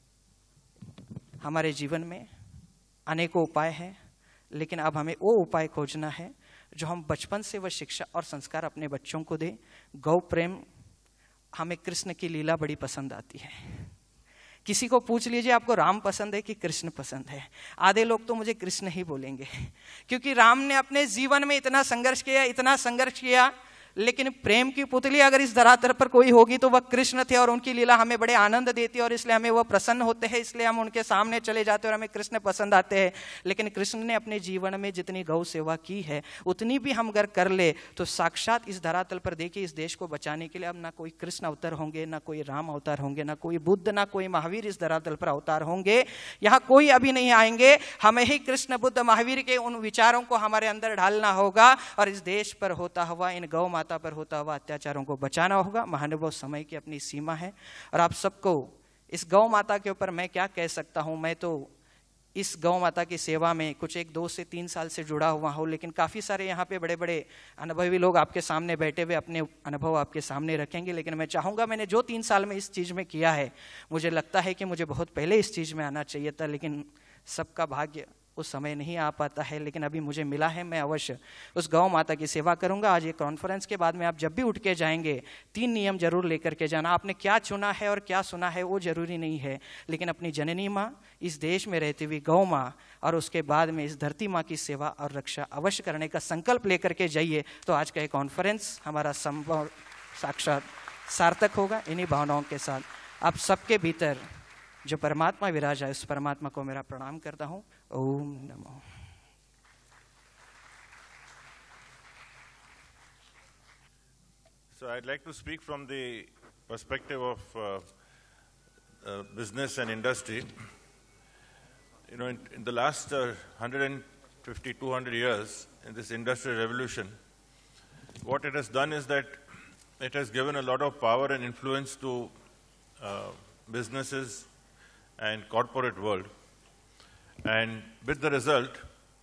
हमारे जीवन में अनेकों उपाय हैं, लेकिन अब हमें वो उपाय खोजना है जो हम बचपन से वह शिक्षा और संस्कार अपने बच्चों को दें। गौ प्रेम, हमें कृष्ण की लीला बड़ी पसंद आती है। किसी को पूछ लीजिए आपको राम पसंद है कि कृष्ण पसंद है, आधे लोग तो मुझे कृष्ण ही बोलेंगे, क्योंकि राम ने अपने जीवन में इतना संघर्ष किया, इतना संघर्ष किया, लेकिन प्रेम की पुतली अगर इस धरातल पर कोई होगी तो वह कृष्ण थे। और उनकी लीला हमें बड़े आनंद देती है और इसलिए हमें वह प्रसन्न होते हैं, इसलिए हम उनके सामने चले जाते हैं और हमें कृष्ण पसंद आते हैं। लेकिन कृष्ण ने अपने जीवन में जितनी गौ सेवा की है, उतनी भी हम अगर कर ले तो साक्षात इस धरातल पर देखिए, इस देश को बचाने के लिए अब ना कोई कृष्ण अवतार होंगे, ना कोई राम अवतार होंगे, ना कोई बुद्ध, ना कोई महावीर इस धरातल पर अवतार होंगे। यहाँ कोई अभी नहीं आएंगे। हमें ही कृष्ण, बुद्ध, महावीर के उन विचारों को हमारे अंदर ढालना होगा और इस देश पर होता हुआ, इन गौ माता पर होता हुआ अत्याचारों को बचाना होगा। महानुभाव, समय की अपनी सीमा है और आप सबको इस गौ माता के ऊपर मैं क्या कह सकता हूं। मैं तो इस गौ माता की सेवा में कुछ 1-2 से 3 साल से जुड़ा हुआ हूं, लेकिन काफी सारे यहाँ पे बड़े बड़े अनुभवी लोग आपके सामने बैठे हुए अपने अनुभव आपके सामने रखेंगे। लेकिन मैं चाहूंगा, मैंने जो 3 साल में इस चीज में किया है, मुझे लगता है कि मुझे बहुत पहले इस चीज में आना चाहिए था, लेकिन सबका भाग्य उस समय नहीं आ पाता है। लेकिन अभी मुझे मिला है, मैं अवश्य उस गौ माता की सेवा करूंगा। आज ये कॉन्फ्रेंस के बाद में आप जब भी उठ के जाएंगे, 3 नियम जरूर लेकर के जाना। आपने क्या चुना है और क्या सुना है वो जरूरी नहीं है, लेकिन अपनी जननी माँ, इस देश में रहती हुई गौ माँ और उसके बाद में इस धरती माँ की सेवा और रक्षा अवश्य करने का संकल्प लेकर के जाइए। तो आज का ये कॉन्फ्रेंस हमारा संभव साक्षात सार्थक होगा। इन्हीं भावनाओं के साथ आप सबके भीतर जो परमात्मा विराज है, उस परमात्मा को मेरा प्रणाम करता हूँ। ओम नमो। So I'd like to speak from the perspective of business and industry. You know, in the last 150, 200 years in this industrial revolution, what it has done is that it has given a lot of power and influence to businesses and corporate world. And with the result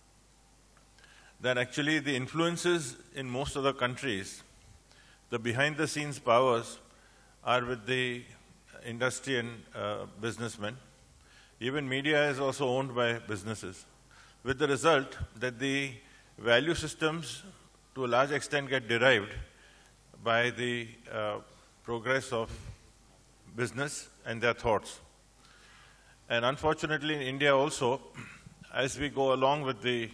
that actually the influences in most of the countries, the behind-the-scenes powers are with the industry and businessmen. Even media is also owned by businesses, with the result that the value systems to a large extent get derived by the progress of business and their thoughts. And unfortunately in India also, as we go along with the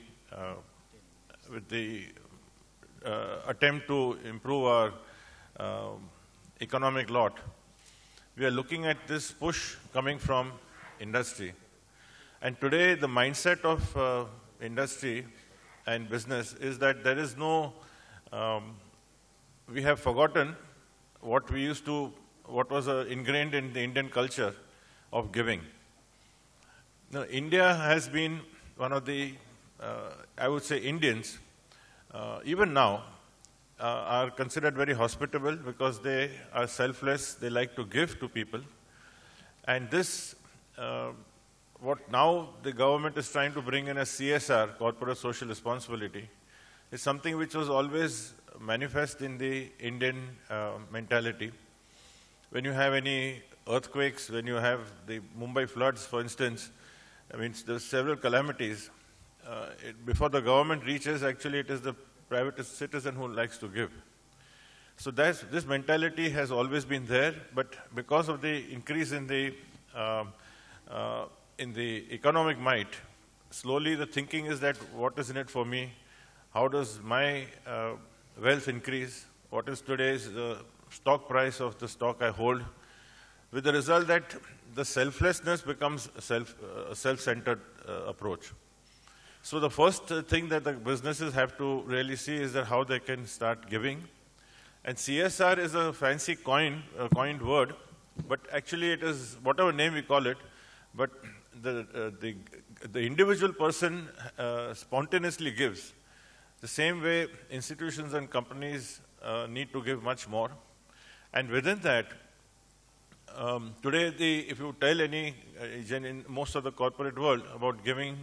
attempt to improve our economic lot, we are looking at this push coming from industry. And today the mindset of industry and business is that there is no, we have forgotten what we used to, what was ingrained in the Indian culture of giving. Now, India has been one of the, I would say Indians, even now, are considered very hospitable because they are selfless, they like to give to people. And this, what now the government is trying to bring in as CSR, corporate social responsibility, is something which was always manifest in the Indian mentality. When you have any earthquakes, when you have the Mumbai floods, for instance, I mean, there's several calamities. Before the government reaches, actually it is the private citizen who likes to give. So this mentality has always been there, but because of the increase in the economic might, slowly the thinking is that what is in it for me? How does my wealth increase? What is today's stock price of the stock I hold? With the result that the selflessness becomes a self-centered approach. So the first thing that the businesses have to really see is that how they can start giving. And CSR is a fancy coined word, but actually it is whatever name we call it, but the individual person spontaneously gives. The same way institutions and companies need to give much more. And within that, today if you tell any, in most of the corporate world about giving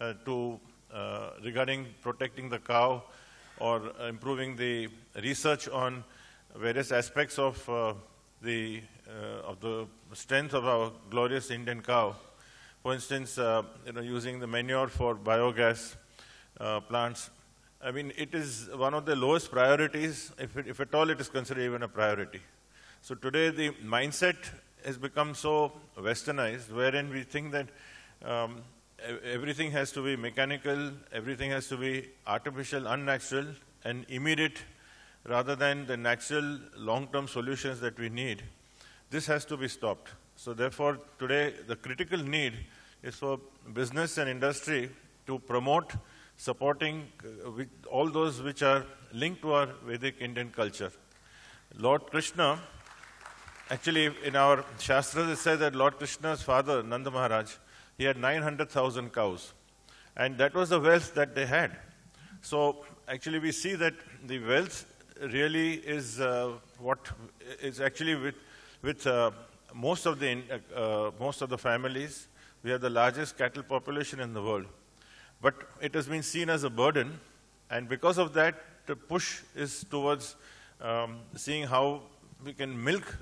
regarding protecting the cow or improving the research on various aspects of the strength of our glorious Indian cow. For instance, using the manure for biogas plants. I mean, it is one of the lowest priorities, if at all it is considered even a priority. So today the mindset has become so westernized, wherein we think that everything has to be mechanical, everything has to be artificial, unnatural, and immediate, rather than the natural long-term solutions that we need. This has to be stopped. So therefore, today the critical need is for business and industry to promote supporting all those which are linked to our Vedic Indian culture. Lord Krishna, actually in our Shastras it says that Lord Krishna's father, Nanda Maharaj, he had 900,000 cows. And that was the wealth that they had. So actually we see that the wealth really is what is actually with most of the families. We have the largest cattle population in the world. But it has been seen as a burden, and because of that, the push is towards seeing how we can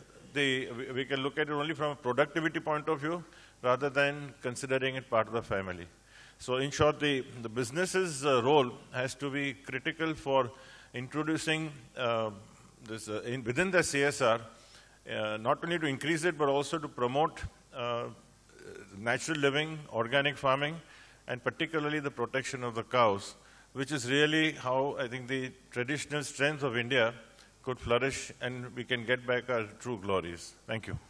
we can look at it only from a productivity point of view, rather than considering it part of the family. So in short, the business's role has to be critical for introducing within the CSR, not only to increase it, but also to promote natural living, organic farming, and particularly the protection of the cows, which is really how I think the traditional strength of India could flourish and we can get back our true glories. Thank you.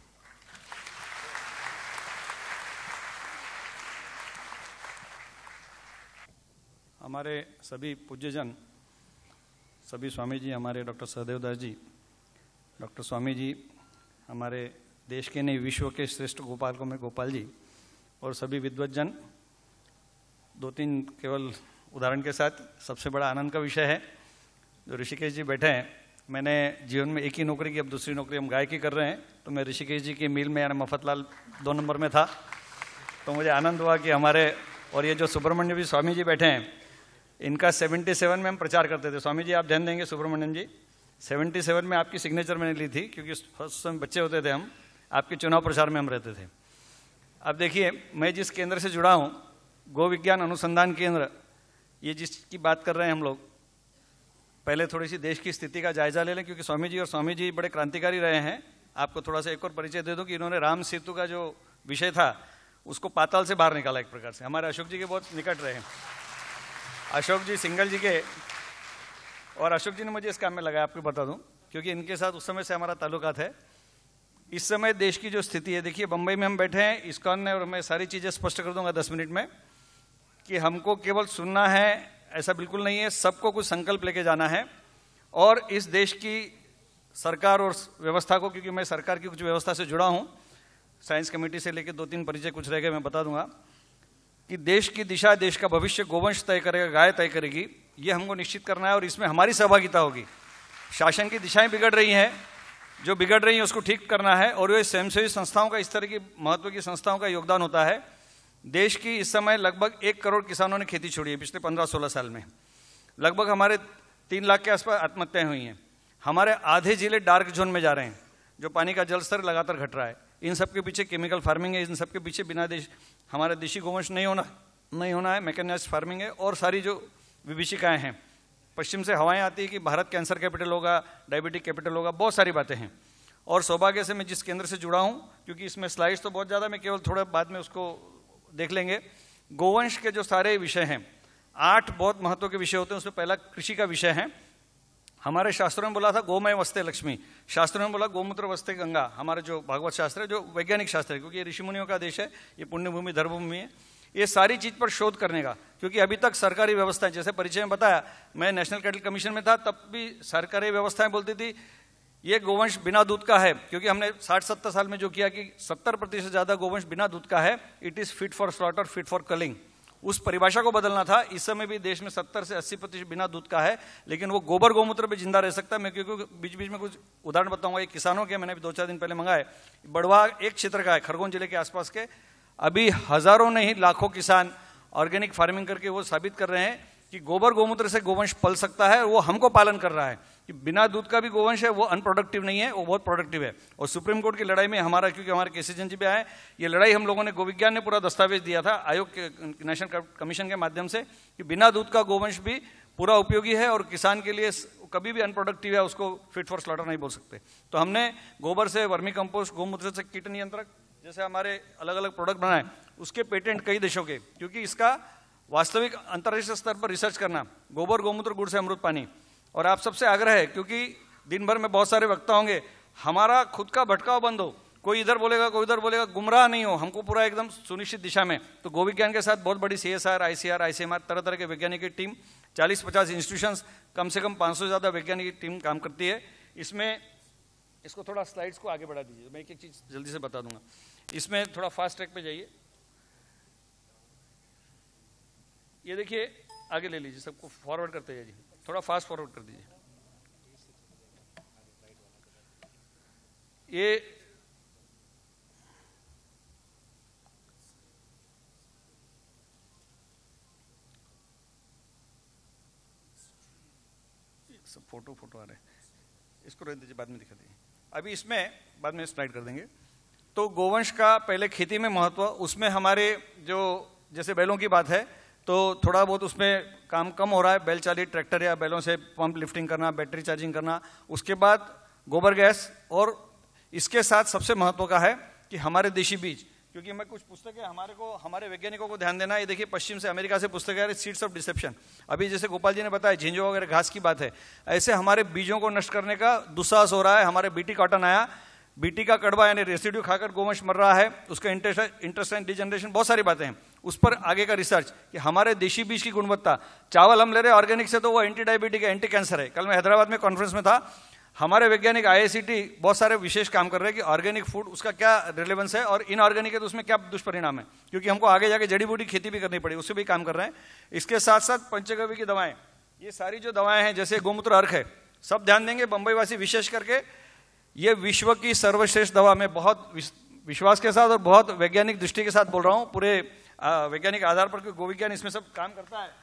हमारे सभी पूज्यजन, सभी स्वामी जी, हमारे doctor Sahdev Das ji, doctor Swami ji, हमारे देश के नहीं विश्व के श्रेष्ठ गोपालकों में गोपाल जी, और सभी विद्वज्जन, दो तीन केवल उदाहरण के साथ सबसे बड़ा आनंद का विषय है जो ऋषिकेश जी बैठे हैं। मैंने जीवन में एक ही नौकरी की, अब दूसरी नौकरी हम गायकी कर रहे हैं, तो मैं ऋषिकेश जी की मील में यानी मफतलाल 2 नंबर में था, तो मुझे आनंद हुआ कि हमारे, और ये जो सुब्रमण्य भी स्वामी जी बैठे हैं, इनका 77 में हम प्रचार करते थे। स्वामी जी आप ध्यान देंगे, सुब्रमण्यम जी 77 में आपकी सिग्नेचर मैंने ली थी, क्योंकि उस समय बच्चे होते थे हम, आपके चुनाव प्रचार में हम रहते थे। अब देखिए, मैं जिस केंद्र से जुड़ा हूँ, गो विज्ञान अनुसंधान केंद्र, ये जिसकी बात कर रहे हैं हम लोग, पहले थोड़ी सी देश की स्थिति का जायजा ले लें, क्योंकि स्वामी जी बड़े क्रांतिकारी रहे हैं। आपको थोड़ा सा एक और परिचय दे दूं कि इन्होंने राम सेतु का जो विषय था उसको पाताल से बाहर निकाला एक प्रकार से। हमारे अशोक जी के बहुत निकट रहे हैं, अशोक जी सिंगल जी के, और अशोक जी ने मुझे इस काम में लगाया, आपको बता दूं, क्योंकि इनके साथ उस समय से हमारा ताल्लुकात है। इस समय देश की जो स्थिति है, देखिए बंबई में हम बैठे हैं, इस्कॉन ने, और मैं सारी चीज़ें स्पष्ट कर दूंगा 10 मिनट में, कि हमको केवल सुनना है ऐसा बिल्कुल नहीं है, सबको कुछ संकल्प लेके जाना है। और इस देश की सरकार और व्यवस्था को, क्योंकि मैं सरकार की कुछ व्यवस्था से जुड़ा हूँ, साइंस कमेटी से लेकर 2-3 परिचय कुछ रह गए, मैं बता दूंगा, कि देश की दिशा, देश का भविष्य गोवंश तय करेगा, गाय तय करेगी। ये हमको निश्चित करना है और इसमें हमारी सहभागिता होगी। शासन की दिशाएं बिगड़ रही हैं, जो बिगड़ रही हैं उसको ठीक करना है, और ये स्वयंसेवी संस्थाओं का, इस तरह की महत्व की संस्थाओं का योगदान होता है। देश की इस समय लगभग 1 करोड़ किसानों ने खेती छोड़ी है पिछले 15-16 साल में। लगभग हमारे 3 लाख के आसपास आत्महत्याएं हुई हैं। हमारे आधे जिले डार्क जोन में जा रहे हैं, जो पानी का जल स्तर लगातार घट रहा है। इन सब के पीछे केमिकल फार्मिंग है, इन सब के पीछे बिना हमारे देशी गोवंश नहीं होना है, मैकेनाइज्ड फार्मिंग है, और सारी जो विभीषिकाएं हैं। पश्चिम से हवाएं आती है कि भारत कैंसर कैपिटल होगा, डायबिटिक कैपिटल होगा, बहुत सारी बातें हैं। और सौभाग्य से मैं जिस केंद्र से जुड़ा हूं, क्योंकि इसमें स्लाइड्स तो बहुत ज़्यादा, मैं केवल थोड़ा बाद में उसको देख लेंगे। गोवंश के जो सारे विषय हैं, 8 बहुत महत्व के विषय होते हैं। उसमें पहला कृषि का विषय है। हमारे शास्त्रों में बोला था गोमय वस्ते लक्ष्मी, शास्त्रों में बोला गोमूत्र वस्ते गंगा। हमारा जो भागवत शास्त्र है, जो वैज्ञानिक शास्त्र है, क्योंकि ये ऋषि मुनियों का देश है, ये पुण्यभूमि धर्मभूमि है, ये सारी चीज पर शोध करने का। क्योंकि अभी तक सरकारी व्यवस्थाएं, जैसे परिचय में बताया, मैं नेशनल कैटल कमीशन में था, तब भी सरकारी व्यवस्थाएं बोलती थी ये गोवंश बिना दूध का है। क्योंकि हमने 60-70 साल में जो किया कि 70% से ज्यादा गोवंश बिना दूध का है, it is fit for slaughter, fit for culling. उस परिभाषा को बदलना था। इस समय भी देश में 70 से 80% बिना दूध का है, लेकिन वो गोबर गोमूत्र पे जिंदा रह सकता है। मैं क्योंकि बीच बीच में कुछ उदाहरण बताऊंगा। ये किसानों के, मैंने भी 2-4 दिन पहले मंगाए। बड़वा एक क्षेत्र का है, खरगोन जिले के आसपास के। अभी हजारों नहीं लाखों किसान ऑर्गेनिक फार्मिंग करके वो साबित कर रहे हैं कि गोबर गोमूत्र से गोवंश पल सकता है। वो हमको पालन कर रहा है कि बिना दूध का भी गोवंश है, वो अनप्रोडक्टिव नहीं है, वो बहुत प्रोडक्टिव है। और सुप्रीम कोर्ट की लड़ाई में हमारा, क्योंकि हमारे केसीजन जी भी आए, ये लड़ाई हम लोगों ने, गोविज्ञान ने पूरा दस्तावेज दिया था आयोग के, नेशनल कमीशन के माध्यम से, कि बिना दूध का गोवंश भी पूरा उपयोगी है और किसान के लिए कभी भी अनप्रोडक्टिव है, उसको फिट फॉर स्लॉटर नहीं बोल सकते। तो हमने गोबर से वर्मी कंपोस्ट, गोमूत्र से कीट नियंत्रक, जैसे हमारे अलग अलग प्रोडक्ट बनाए, उसके पेटेंट कई देशों के, क्योंकि इसका वास्तविक अंतर्राष्ट्रीय स्तर पर रिसर्च करना, गोबर गोमूत्र गुड़ से अमृत पानी। और आप सबसे आग्रह है, क्योंकि दिन भर में बहुत सारे वक्ता होंगे, हमारा खुद का भटकाव बंद हो, कोई इधर बोलेगा कोई उधर बोलेगा, गुमराह नहीं हो, हमको पूरा एकदम सुनिश्चित दिशा में। तो गोविज्ञान के साथ बहुत बड़ी CSR, ICR, ICMR, तरह तरह के वैज्ञानिक की टीम, 40-50 इंस्टीट्यूशंस, कम से कम 500 से ज्यादा वैज्ञानिक की टीम काम करती है इसमें। इसको थोड़ा स्लाइड्स को आगे बढ़ा दीजिए, मैं एक एक चीज जल्दी से बता दूंगा। इसमें थोड़ा फास्ट ट्रैक पे जाइए। ये देखिए, आगे ले लीजिए, सबको फॉरवर्ड करते जाइए, थोड़ा फास्ट फॉरवर्ड कर दीजिए। ये सब फोटो आ रहे हैं, इसको रहने दीजिए, बाद में दिखा दीजिए। अभी इसमें बाद में स्लाइड कर देंगे। तो गोवंश का पहले खेती में महत्व, उसमें हमारे जो जैसे बैलों की बात है, तो थोड़ा बहुत उसमें काम कम हो रहा है। बैल चालित ट्रैक्टर या बैलों से पंप लिफ्टिंग करना, बैटरी चार्जिंग करना, उसके बाद गोबर गैस, और इसके साथ सबसे महत्व का है कि हमारे देशी बीज। क्योंकि मैं कुछ पुस्तकें हमारे वैज्ञानिकों को ध्यान देना है। ये देखिए, पश्चिम से अमेरिका से पुस्तकें आ रही, सीड्स ऑफ डिसेप्शन। अभी जैसे गोपाल जी ने बताया झिंजो वगैरह घास की बात है, ऐसे हमारे बीजों को नष्ट करने का दुस्साहस हो रहा है। हमारे बीटी कॉटन आया, बीटी का कड़वा यानी रेसिड्यू खाकर गोवंश मर रहा है, उसका इंटेस्टाइन डिजनरेशन, बहुत सारी बातें हैं। उस पर आगे का रिसर्च कि हमारे देशी बीज की गुणवत्ता, चावल हम ले रहे हैं ऑर्गेनिक से, तो वो एंटी डायबिटिक है, एंटी कैंसर है। कल मैं हैदराबाद में कॉन्फ्रेंस में था, हमारे वैज्ञानिक IICT बहुत सारे विशेष काम कर रहे हैं कि ऑर्गेनिक फूड उसका क्या रिलेवेंस है और इनऑर्गेनिक है तो उसमें क्या दुष्परिणाम है। क्योंकि हमको आगे जाके जड़ी बूटी खेती भी करनी पड़ी, उससे भी काम कर रहे हैं। इसके साथ साथ पंचगव्य की दवाएं, ये सारी जो दवाएं हैं, जैसे गोमूत्र अर्क है, सब ध्यान देंगे। बंबई वासी विशेष करके, ये विश्व की सर्वश्रेष्ठ दवा, मैं बहुत विश्वास के साथ और बहुत वैज्ञानिक दृष्टि के साथ बोल रहा हूँ, पूरे वैज्ञानिक आधार पर, क्योंकि गोविज्ञान इसमें सब काम करता है।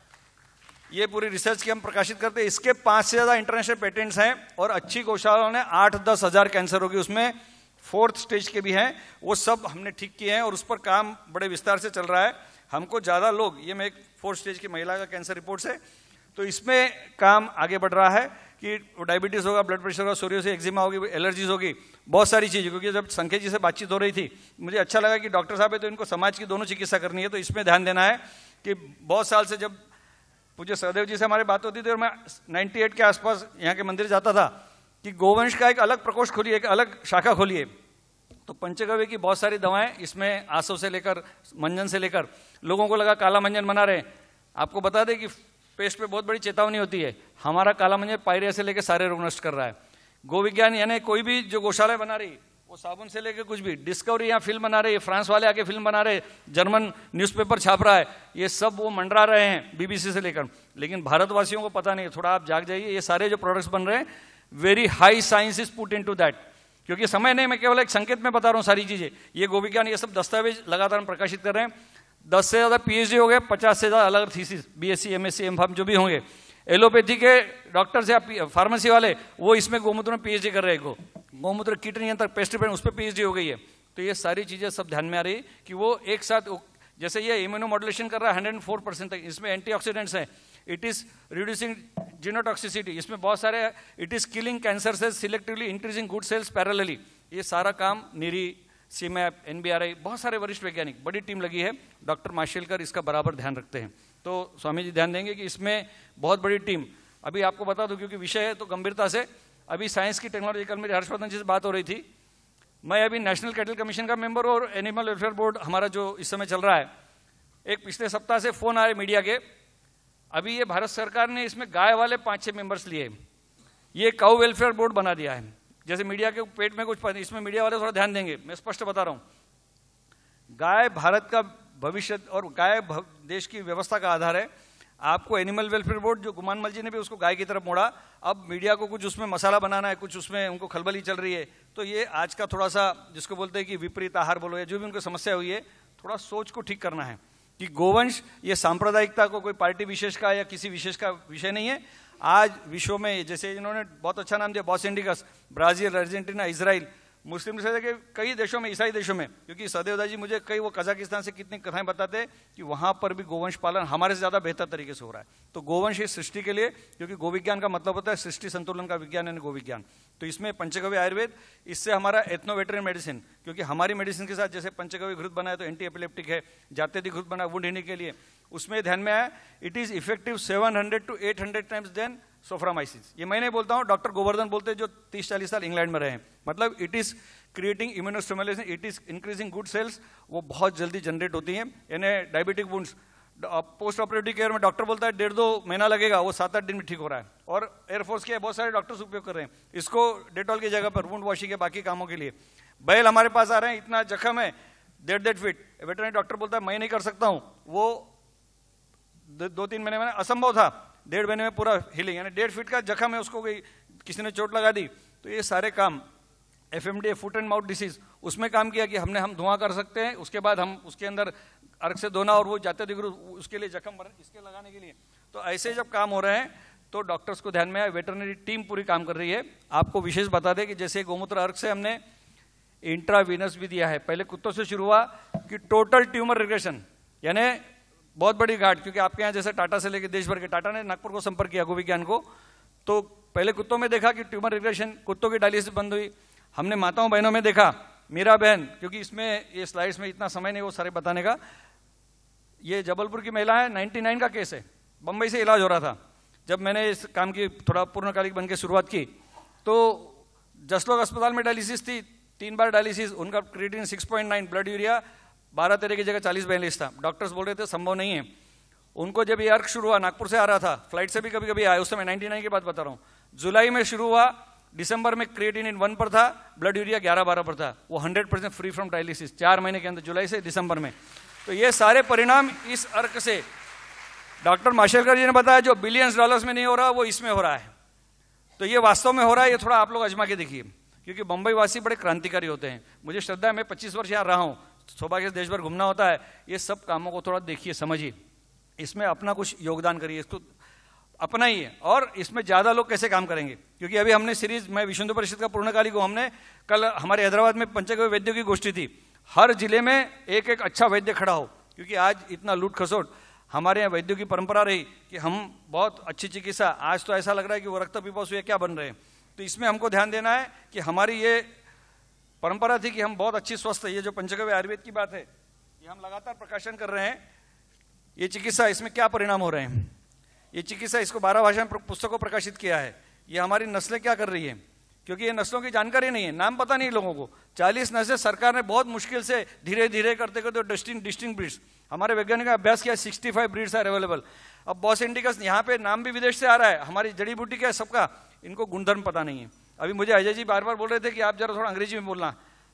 ये पूरी रिसर्च की हम प्रकाशित करते हैं। इसके 5 से ज्यादा इंटरनेशनल पेटेंट्स हैं और अच्छी गौशालाओं ने 8-10 हजार कैंसर रोगी, उसमें 4th स्टेज के भी हैं, वो सब हमने ठीक किए हैं और उस पर काम बड़े विस्तार से चल रहा है। हमको ज्यादा लोग, ये मैं एक 4th स्टेज की महिला का कैंसर रिपोर्ट है, तो इसमें काम आगे बढ़ रहा है कि डायबिटीज होगा, ब्लड प्रेशर होगा, सोरियोसिस, एक्जिमा होगी, एलर्जीज होगी, बहुत सारी चीजें। क्योंकि जब संख्या जी से बातचीत हो रही थी, मुझे अच्छा लगा कि डॉक्टर साहब है तो इनको समाज की दोनों चिकित्सा करनी है, तो इसमें ध्यान देना है कि बहुत साल से जब पूज्य सहदेव जी से हमारी बात होती थी और मैं 98 के आसपास यहाँ के मंदिर जाता था कि गोवंश का एक अलग प्रकोष्ठ खोलिए, एक अलग शाखा खोलिए। तो पंचगव्य की बहुत सारी दवाएं, इसमें आसव से लेकर मंजन से लेकर, लोगों को लगा काला मंजन बना रहे हैं। आपको बता दें कि पेस्ट पे बहुत बड़ी चेतावनी होती है, हमारा काला मंजन पायरिया से लेकर सारे रोग नष्ट कर रहा है। गोविज्ञान यानी कोई भी जो गौशाला बना रही, वो वो साबुन से लेके कुछ भी, डिस्कवरी यहाँ फिल्म बना रही है, फ्रांस वाले आके फिल्म बना रहे, जर्मन न्यूज़पेपर छाप रहा है, ये सब वो मंडरा रहे हैं बीबीसी से लेकर, लेकिन भारतवासियों को पता नहीं। थोड़ा आप जाग जाइए, ये सारे जो प्रोडक्ट्स बन रहे हैं, very high science is put into that. क्योंकि समय नहीं, मैं केवल एक संकेत में बता रहा हूँ सारी चीजें। ये गोविज्ञान, ये सब दस्तावेज लगातार हम प्रकाशित कर रहे हैं। 10 से ज्यादा PhD हो गए, 50 से ज्यादा अलग थीसिस, BSc, MSc, M.Pharm जो भी होंगे। एलोपैथी के डॉक्टर्स या फार्मेसी वाले, वो इसमें गोमूत्र में PhD कर रहे हैं, गोमूत्र कीट नियंत्रण पेस्टिसाइड, उस पर PhD हो गई है। तो ये सारी चीजें सब ध्यान में आ रही कि वो एक साथ, जैसे ये इम्यूनो मॉड्यूलेशन कर रहा है 104% तक, इसमें एंटीऑक्सीडेंट्स हैं, इट इज रिड्यूसिंग जीनोटॉक्सिसिटी, इसमें बहुत सारे, it is killing cancer cells selectively, increasing good cells parallelly. ये सारा काम नीरी, CMAP, NBRI, बहुत सारे वरिष्ठ वैज्ञानिक, बड़ी टीम लगी है, डॉक्टर माशेलकर इसका बराबर ध्यान रखते हैं। तो स्वामी जी ध्यान देंगे कि इसमें बहुत बड़ी टीम, अभी आपको बता दूं क्योंकि विषय है तो गंभीरता से, अभी साइंस की टेक्नोलॉजी, कल मेरी हर्षवर्धन जी से बात हो रही थी, मैं अभी नेशनल कैटल कमीशन का मेंबर और एनिमल वेलफेयर बोर्ड हमारा जो इस समय चल रहा है, एक पिछले सप्ताह से फोन आए मीडिया के, अभी ये भारत सरकार ने इसमें गाय वाले 5-6 मेंबर्स लिए, ये काउ वेलफेयर बोर्ड बना दिया है। जैसे मीडिया के पेट में कुछ, इसमें मीडिया वाले थोड़ा ध्यान देंगे, मैं स्पष्ट बता रहा हूं, गाय भारत का भविष्य और गाय देश की व्यवस्था का आधार है। आपको एनिमल वेलफेयर बोर्ड, जो गुमानमल जी ने भी उसको गाय की तरफ मोड़ा, अब मीडिया को कुछ उसमें मसाला बनाना है, कुछ उसमें उनको खलबली चल रही है। तो ये आज का थोड़ा सा, जिसको बोलते हैं कि विपरीत आहार बोलो, या जो भी उनको समस्या हुई है, थोड़ा सोच को ठीक करना है कि गोवंश ये सांप्रदायिकता को कोई पार्टी विशेष का या किसी विशेष का विषय नहीं है। आज विश्व में, जैसे इन्होंने बहुत अच्छा नाम दिया, Bos indicus, Brazil, Argentina, Israel, Muslim से लेकर कई देशों में, ईसाई देशों में, क्योंकि सदैव जी मुझे कई वो कजाकिस्तान से कितनी कथाएं बताते हैं कि वहां पर भी गोवंश पालन हमारे से ज्यादा बेहतर तरीके से हो रहा है। तो गोवंश इस सृष्टि के लिए, क्योंकि गोविज्ञान का मतलब होता है सृष्टि संतुलन का विज्ञान यानी गोविज्ञान, तो इसमें पंचगव्य आयुर्वेद, इससे हमारा एथनोवेटरनरी मेडिसिन, क्योंकि हमारी मेडिसिन के साथ जैसे पंचगव्य घृत बनाया तो एंटी एपिलेप्टिक है, जात्यति घृत बनाया वुंड हीलिंग के लिए, उसमें ध्यान में आया it is effective 700 to 800 times then Soframycin. ये मैं नहीं बोलता हूं, डॉक्टर गोवर्धन बोलते हैं जो 30-40 साल इंग्लैंड में रहे हैं। मतलब it is creating immunostimulation, it is increasing good cells, वो बहुत जल्दी जनरेट होती हैं। यानी diabetic wounds, post operative care में डॉक्टर बोलता है 1.5-2 महीना लगेगा, वो 7-8 दिन में ठीक हो रहा है। और एयरफोर्स के बहुत सारे डॉक्टर्स उपयोग कर रहे हैं इसको डेटॉल की जगह पर, वुंड वॉशिंग के बाकी कामों के लिए। बैल हमारे पास आ रहे हैं, इतना जख्म है 1.5 फीट, वेटरनरी डॉक्टर बोलता है मैं नहीं कर सकता हूं, वो 2-3 महीने में असंभव था, 1.5 महीने में पूरा हीलिंग। यानी 1.5 फीट का जख्म है, उसको किसी ने चोट लगा दी। तो ये सारे काम, FMDA, foot and mouth disease, उसमें काम किया कि हम धुआं कर सकते हैं, उसके बाद हम उसके अंदर अर्क से धोना, और वो जाते दिगरू उसके लिए जख्म इसके लगाने के लिए। तो ऐसे जब काम हो रहे हैं तो डॉक्टर्स को ध्यान में आया, वेटरनरी टीम पूरी काम कर रही है। आपको विशेष बता दें कि जैसे गोमूत्र अर्क से हमने इंट्रावीनस भी दिया है, पहले कुत्तों से शुरू हुआ कि टोटल ट्यूमर रिग्रेशन, यानी बहुत बड़ी गांठ, क्योंकि आपके यहाँ जैसे टाटा से लेकर देश भर के, टाटा ने नागपुर को संपर्क किया गोविज्ञान को, तो पहले कुत्तों में देखा कि ट्यूमर रिग्रेशन, कुत्तों की डायलिसिस बंद हुई। हमने माताओं बहनों में देखा, मीरा बहन, क्योंकि इसमें ये स्लाइड्स में इतना समय नहीं वो सारे बताने का, ये जबलपुर की महिला है, 99 का केस है, बंबई से इलाज हो रहा था। जब मैंने इस काम की थोड़ा पूर्णकालिक बन के शुरुआत की तो जसलोक अस्पताल में डायलिसिस थी, 3 बार डायलिसिस, उनका क्रिएटिनिन 6.9, ब्लड यूरिया 12-13 की जगह 40-42 था। डॉक्टर्स बोल रहे थे संभव नहीं है। उनको जब ये अर्क शुरू हुआ, नागपुर से आ रहा था, फ्लाइट से भी कभी कभी आया, उस समय 99 की बात बता रहा हूँ, जुलाई में शुरू हुआ, दिसंबर में क्रिएटिनिन 1 पर था, ब्लड यूरिया 11-12 पर था, वो 100% फ्री फ्रॉम डायलिसिस 4 महीने के अंदर, जुलाई से दिसंबर में। तो ये सारे परिणाम इस अर्क से, डॉक्टर माशेलकर जी ने बताया जो बिलियंस डॉलर्स में नहीं हो रहा वो इसमें हो रहा है। तो ये वास्तव में हो रहा है, ये थोड़ा आप लोग आजमा के देखिए, क्योंकि बंबई वासी बड़े क्रांतिकारी होते हैं। मुझे श्रद्धा है, मैं 25 वर्ष यहाँ रहा हूँ, सौभाग्य से देश भर घूमना होता है, ये सब कामों को थोड़ा देखिए, समझिए, इसमें अपना कुछ योगदान करिए, इसको अपना ही है, और इसमें ज्यादा लोग कैसे काम करेंगे। क्योंकि अभी हमने सीरीज, मैं विश्व हिंदू परिषद का पूर्णकालिक हूं, हमने कल हमारे हैदराबाद में पंचगव्य वैद्यों की गोष्ठी थी, हर जिले में एक एक अच्छा वैद्य खड़ा हो, क्योंकि आज इतना लूट खसोट, हमारे यहाँ वैद्यों की परंपरा रही कि हम बहुत अच्छी चिकित्सा, आज तो ऐसा लग रहा है कि वो रक्त पिपासु या क्या बन रहे हैं। तो इसमें हमको ध्यान देना है कि हमारी ये परंपरा थी कि हम बहुत अच्छी स्वस्थ, ये जो पंचगव्य आयुर्वेद की बात है, ये हम लगातार प्रकाशन कर रहे हैं। ये चिकित्सा, इसमें क्या परिणाम हो रहे हैं, ये चिकित्सा, इसको 12 भाषा में पुस्तकों प्रकाशित किया है। ये हमारी नस्लें क्या कर रही है, क्योंकि ये नस्लों की जानकारी नहीं है, नाम पता नहीं लोगों को। 40 नस्लें सरकार ने बहुत मुश्किल से धीरे धीरे करते करते डिस्टिंक्ट ब्रीड्स, हमारे वैज्ञानिक अभ्यास किया, 65 ब्रीड्स आर अवेलेबल। अब बॉस इंडिकस, यहाँ पे नाम भी विदेश से आ रहा है, हमारी जड़ी बूटी क्या है सबका, इनको गुणधर्म पता नहीं है। अभी मुझे अजय जी बार बार बोल रहे थे कि आप जरा थोड़ा अंग्रेजी में बोलना,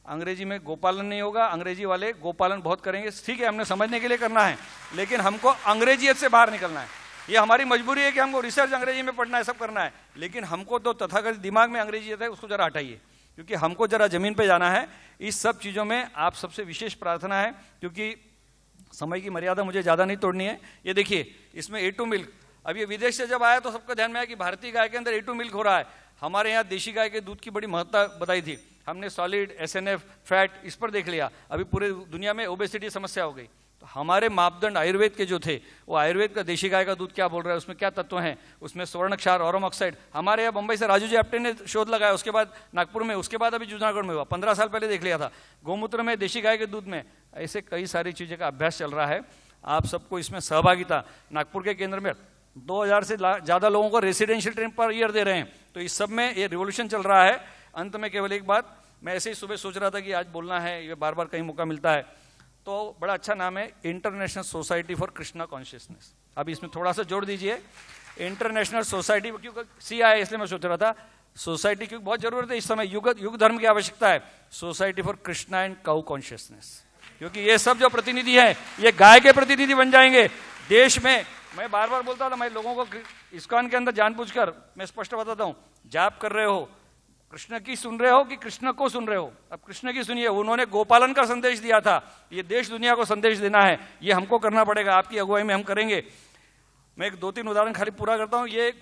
अंग्रेजी में गोपालन नहीं होगा, अंग्रेजी वाले गोपालन बहुत करेंगे, ठीक है हमने समझने के लिए करना है, लेकिन हमको अंग्रेजियत से बाहर निकलना है। ये हमारी मजबूरी है कि हमको रिसर्च अंग्रेजी में पढ़ना है, सब करना है, लेकिन हमको तो तथाकथित दिमाग में अंग्रेजियत है उसको जरा हटाइए, क्योंकि हमको जरा जमीन पे जाना है। इस सब चीज़ों में आप सबसे विशेष प्रार्थना है, क्योंकि समय की मर्यादा मुझे ज़्यादा नहीं तोड़नी है। ये देखिए इसमें A2 मिल्क, अब ये विदेश से जब आया तो सबको ध्यान में आया कि भारतीय गाय के अंदर A2 मिल्क हो रहा है। हमारे यहाँ देशी गाय के दूध की बड़ी महत्ता बताई थी, हमने सॉलिड, SNF, फैट इस पर देख लिया, अभी पूरे दुनिया में ओबेसिटी समस्या हो गई। तो हमारे मापदंड आयुर्वेद के जो थे, वो आयुर्वेद का देशी गाय का दूध क्या बोल रहा है, उसमें क्या तत्व हैं, उसमें स्वर्ण क्षार, ऑरम ऑक्साइड, हमारे यहाँ बंबई से राजू जी आप्टे ने शोध लगाया, उसके बाद नागपुर में, उसके बाद अभी जूनागढ़ में हुआ, 15 साल पहले देख लिया था। गोमूत्र में, देशी गाय के दूध में, ऐसे कई सारी चीज़ों का अभ्यास चल रहा है। आप सबको इसमें सहभागिता, नागपुर के केंद्र में 2000 से ज़्यादा लोगों को रेसिडेंशियल ट्रेन पर ईयर दे रहे हैं, तो इस सब में ये रिवोल्यूशन चल रहा है। अंत में केवल एक बात, मैं ऐसे ही सुबह सोच रहा था कि आज बोलना है, ये बार बार कहीं मौका मिलता है, तो बड़ा अच्छा नाम है international society for Krishna consciousness. अब इसमें थोड़ा सा जोड़ दीजिए, इंटरनेशनल सोसाइटी, क्योंकि CI इसलिए मैं सोच रहा था सोसाइटी, क्योंकि बहुत जरूरत है इस समय, युग धर्म की आवश्यकता है, society for Krishna and cow consciousness, क्योंकि ये सब जो प्रतिनिधि हैं ये गाय के प्रतिनिधि बन जाएंगे देश में। मैं बार बार बोलता था, मैं लोगों को इस्कॉन के अंदर जानबूझकर मैं स्पष्ट बताता हूँ, जाप कर रहे हो कृष्ण की सुन रहे हो कि कृष्ण को सुन रहे हो? अब कृष्ण की सुनिए, उन्होंने गोपालन का संदेश दिया था, ये देश दुनिया को संदेश देना है, ये हमको करना पड़ेगा, आपकी अगुवाई में हम करेंगे। मैं एक 2-3 उदाहरण खाली पूरा करता हूँ। ये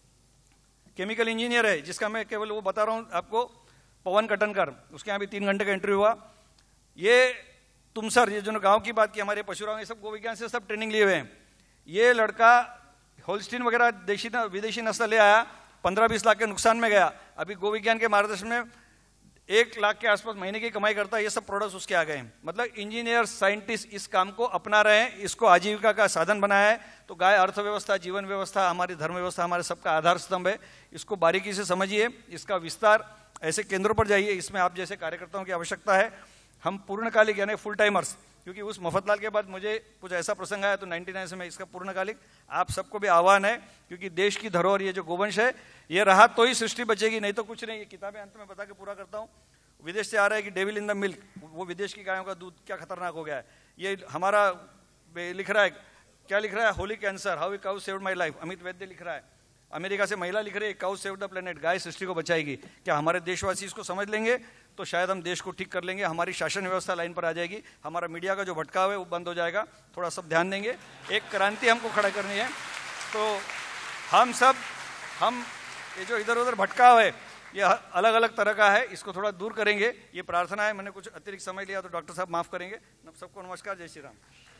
केमिकल इंजीनियर है जिसका मैं केवल वो बता रहा हूँ आपको, पवन कटनकर, उसके यहाँ भी 3 घंटे का इंटरव्यू हुआ। ये तुमसर, ये जो गाँव की बात की, हमारे पशुराम, ये सब गो विज्ञान से सब ट्रेनिंग लिए हुए हैं। ये लड़का होल्स्टीन वगैरह विदेशी नस्ल ले आया, 15-20 लाख के नुकसान में गया, अभी गो विज्ञान के मार्गदर्शन में 1 लाख के आसपास महीने की कमाई करता है। ये सब प्रोडक्ट्स उसके आ गए हैं। मतलब इंजीनियर, साइंटिस्ट इस काम को अपना रहे हैं, इसको आजीविका का साधन बनाया है। तो गाय अर्थव्यवस्था, जीवन व्यवस्था, हमारी धर्म व्यवस्था, हमारे सबका आधार स्तंभ है। इसको बारीकी से समझिए, इसका विस्तार, ऐसे केंद्रों पर जाइए, इसमें आप जैसे कार्यकर्ताओं की आवश्यकता है। हम पूर्णकालिक यानी फुल टाइमर्स, क्योंकि उस मफतलाल के बाद मुझे कुछ ऐसा प्रसंग आया तो 99 से मैं इसका पूर्णकालिक, आप सबको भी आह्वान है, क्योंकि देश की धरोहर ये जो गोवंश है ये रहा तो ही सृष्टि बचेगी, नहीं तो कुछ नहीं। ये किताबें अंत में बता के पूरा करता हूँ। विदेश से आ रहा है कि डेविल इन द मिल्क, वो विदेश की गायों का दूध क्या खतरनाक हो गया है। ये हमारा लिख रहा है, क्या लिख रहा है, holy cancer, how a cow saved my life, Amit Vaidya लिख रहा है। अमेरिका से महिला लिख रही है, काउ सेव्ड द प्लेनेट, गाय सृष्टि को बचाएगी। क्या हमारे देशवासी इसको समझ लेंगे तो शायद हम देश को ठीक कर लेंगे, हमारी शासन व्यवस्था लाइन पर आ जाएगी, हमारा मीडिया का जो भटकाव है वो बंद हो जाएगा। थोड़ा सब ध्यान देंगे, एक क्रांति हमको खड़ा करनी है। तो हम ये जो इधर उधर भटकाव है ये अलग अलग तरह का है, इसको थोड़ा दूर करेंगे, ये प्रार्थना है। मैंने कुछ अतिरिक्त समय लिया तो डॉक्टर साहब माफ करेंगे। सबको नमस्कार, जय श्री राम।